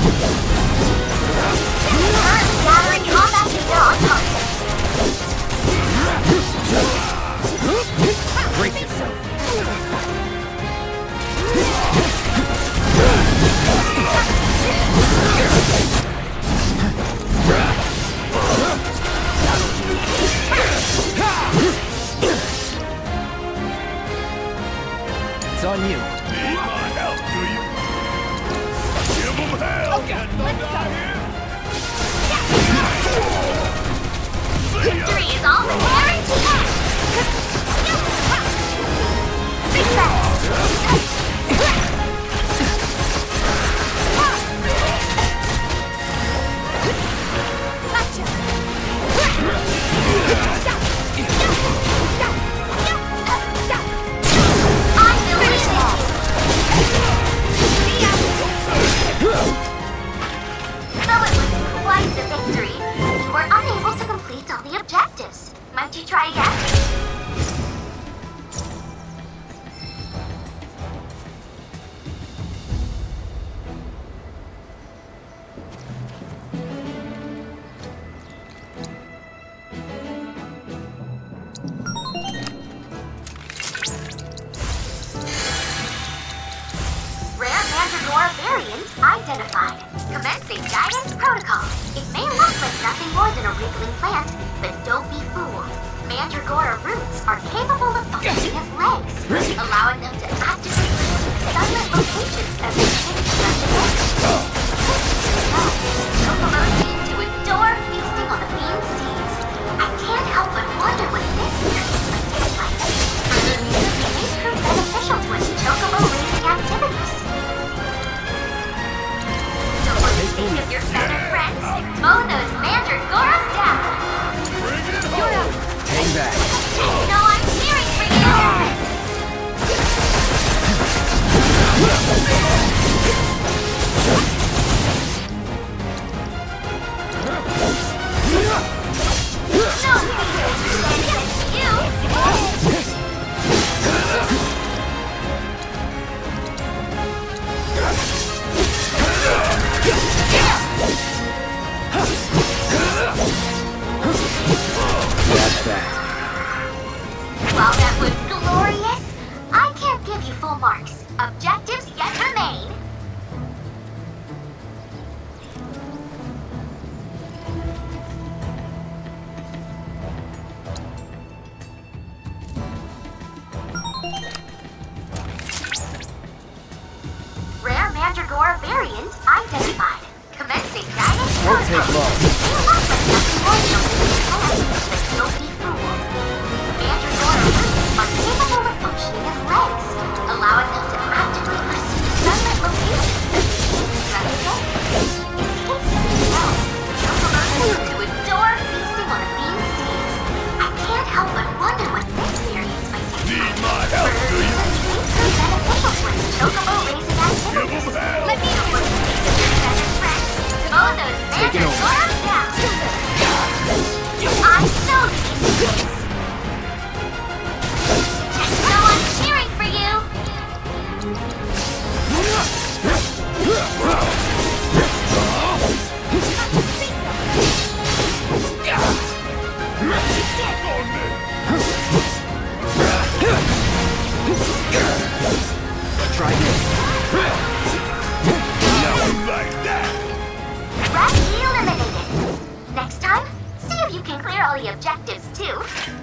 Currently gathering combat data on targets. Brace yourself. It's on you. Need my help, do you? Give them hell! Okay, let's go. Victory is all guaranteed! Big fast! Though it was quite the victory, you were unable to complete all the objectives. Might you try again? Identified. Commencing guidance protocol. It may look like nothing more than a wriggling plant, but don't be fooled. Mandragora roots are capable of functioning as legs, allowing them to actively pursue sunlit locations as they shift throughout the day. Chocobos seem to adore feasting on the bean seeds. I can't help but wonder what this experience might taste like. Further research may prove beneficial to any chocobo raising activities. Think of your feathered friends. Mow those Mandragoras down. Bring it You're home! up. Hang back. No, I'm cheering for you! That's that. While that was glorious, I can't give you full marks. Objectives yet remain. Mandragora variant identified. Commencing guidance Won't take protocol. long. You look like nothing more than a weak plant, but don't be fooled. Mandragora roots are capable of functioning as legs, allowing them to actively pursue sunlit locations as they shoot throughout the day. It's instantly known. Chocobos seem to adore feasting on the bean seeds. I can't help but wonder what this variant might taste like. Need my help, do you? Beneficial towards chocobo raising activities. Let me know what you think of your feathered friends. Mow those Mandragora down. I know these things. Just know I'm cheering for you. Try this. Nothing like that. Waterheel eliminated. Next time, see if you can clear all the objectives too.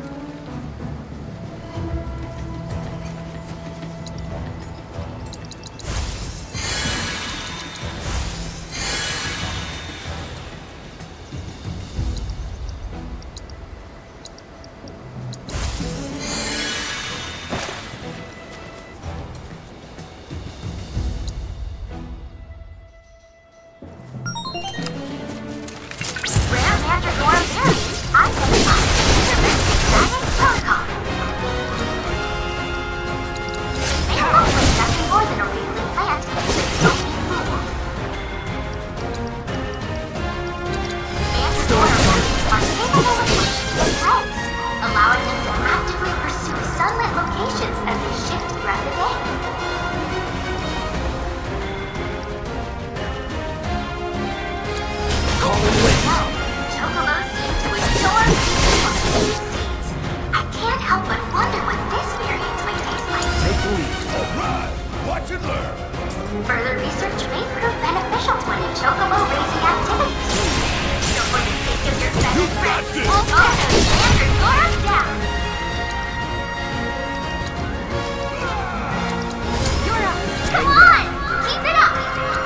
Rare Mandragora variant identified. Commencing guidance protocol. They look like nothing more than a wriggling plant, but don't be fooled. Mandragora roots are capable of functioning as legs, allowing them to actively pursue sunlit locations as they shift throughout the day. Chocobos seem to adore feasting on the bean seeds. I can't help but wonder what this variant might taste like. Take the lead. All right, watch and learn. Further research may prove beneficial to any chocobo raising activities. So for the sake of your feathered friends, all those Mandragora down! You're up! Come on! Keep it up!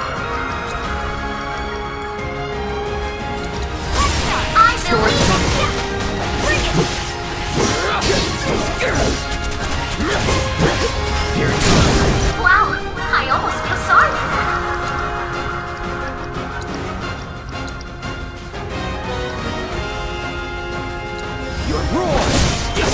I believe in you! Bring it! Wow, I almost feel sorry for them. Your roar!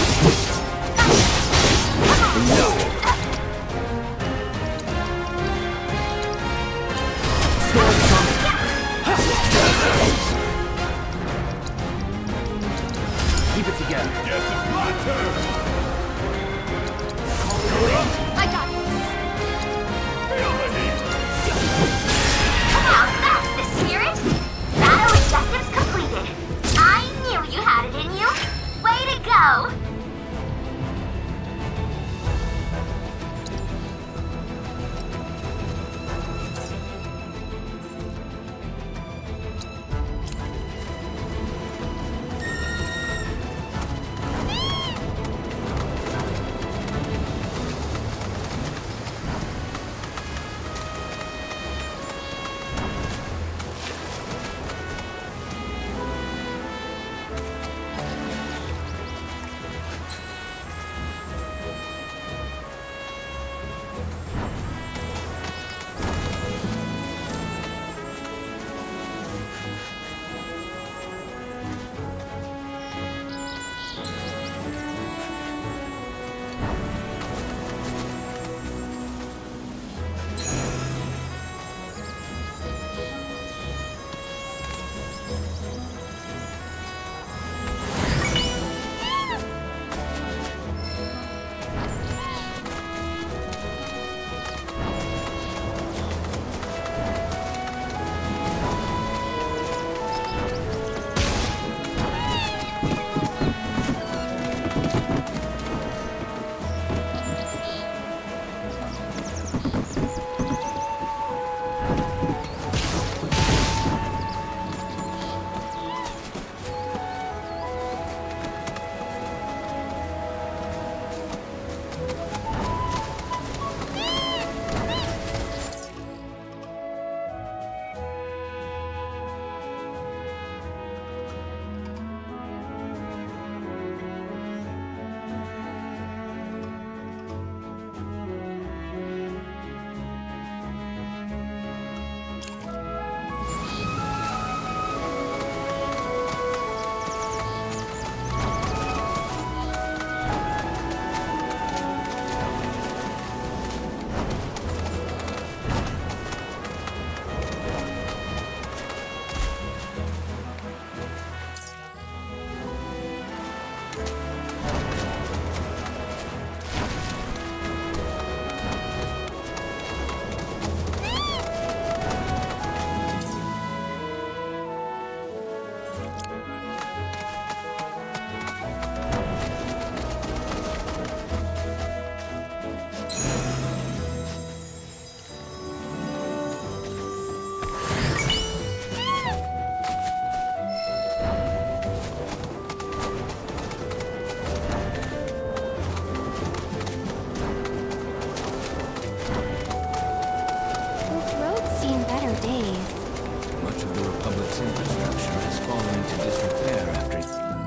days. Much of the Republic's infrastructure has fallen into disrepair after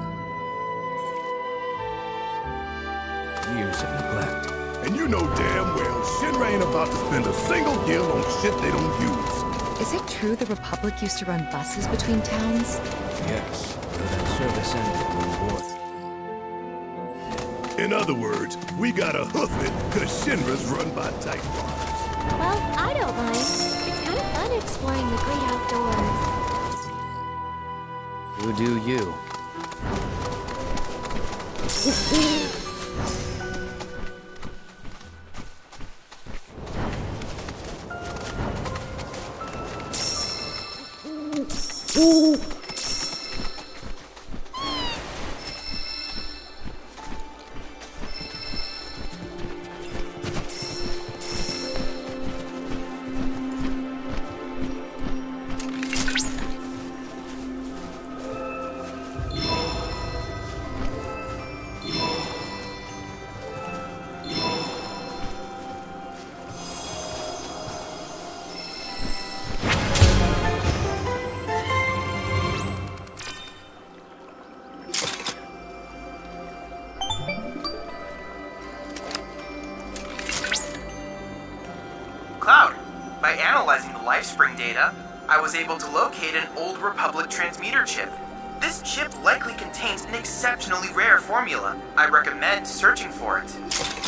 years of neglect. And you know damn well Shinra ain't about to spend a single gil on shit they don't use. Is it true the Republic used to run buses between towns? Yes, though that service ended when war. In other words, we gotta hoof it because Shinra's run by tightwads. Well, I don't mind. It's kind of fun exploring the great outdoors. You do you. By analyzing the LifeSpring data, I was able to locate an old Republic transmitter chip. This chip likely contains an exceptionally rare formula. I recommend searching for it.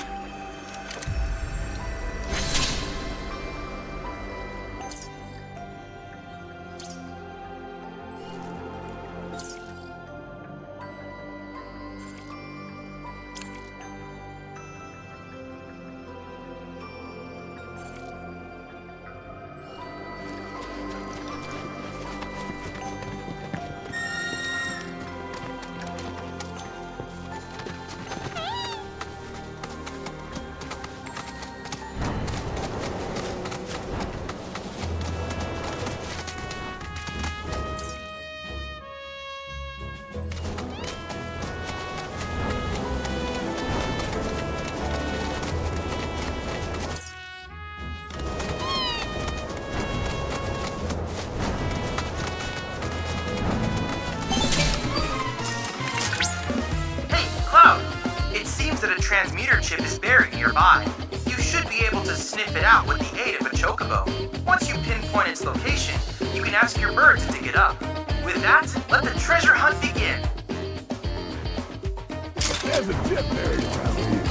Transmitter chip is buried nearby. You should be able to sniff it out with the aid of a chocobo. Once you pinpoint its location, you can ask your bird to dig it up. With that, let the treasure hunt begin. There's a chip buried around here.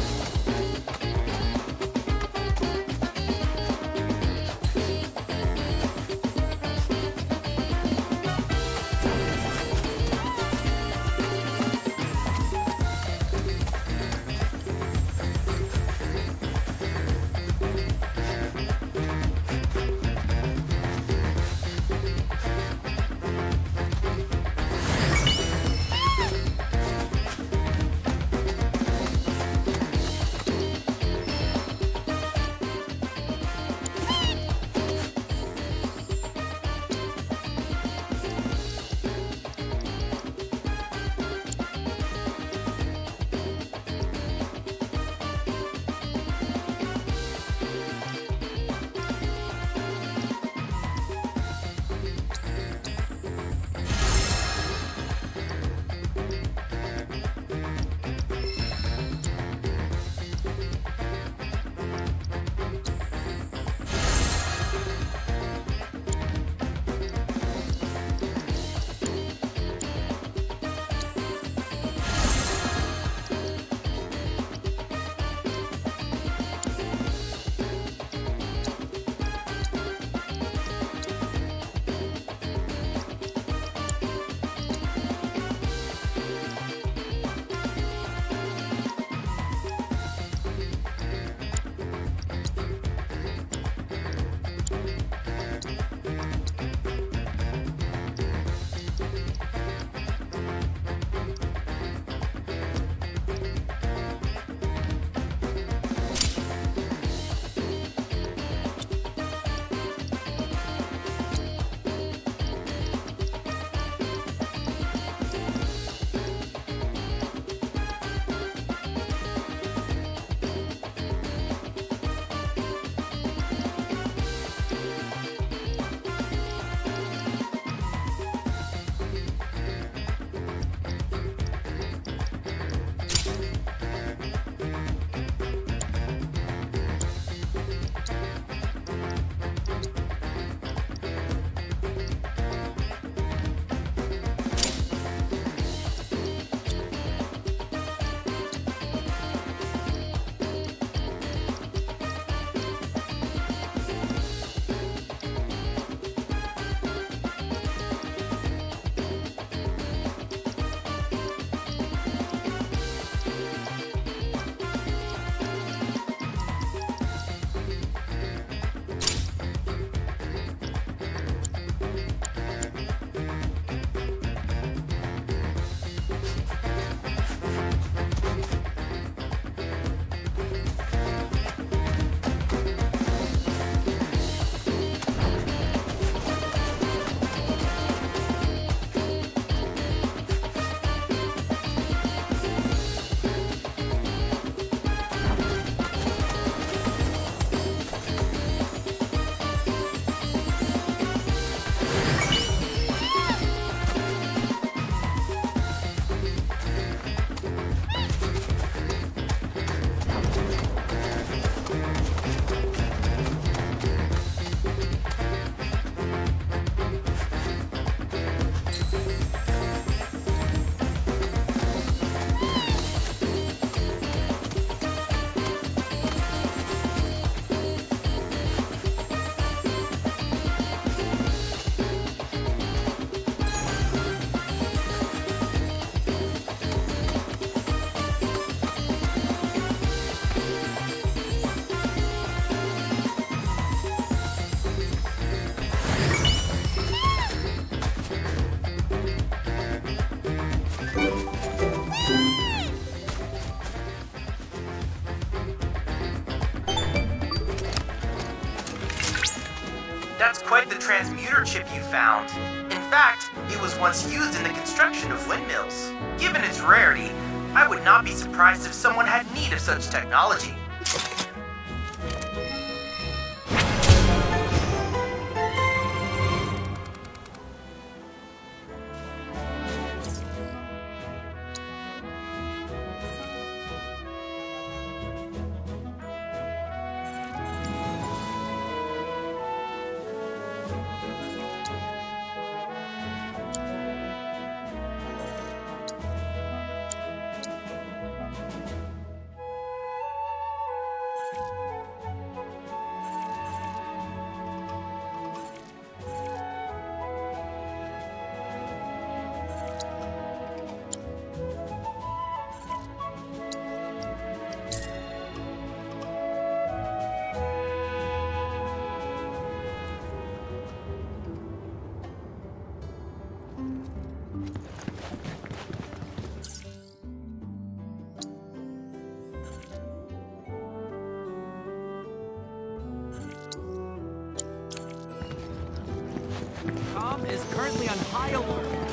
That's quite the transmuter chip you found. In fact, it was once used in the construction of windmills. Given its rarity, I would not be surprised if someone had need of such technology. Kalm is currently on high alert.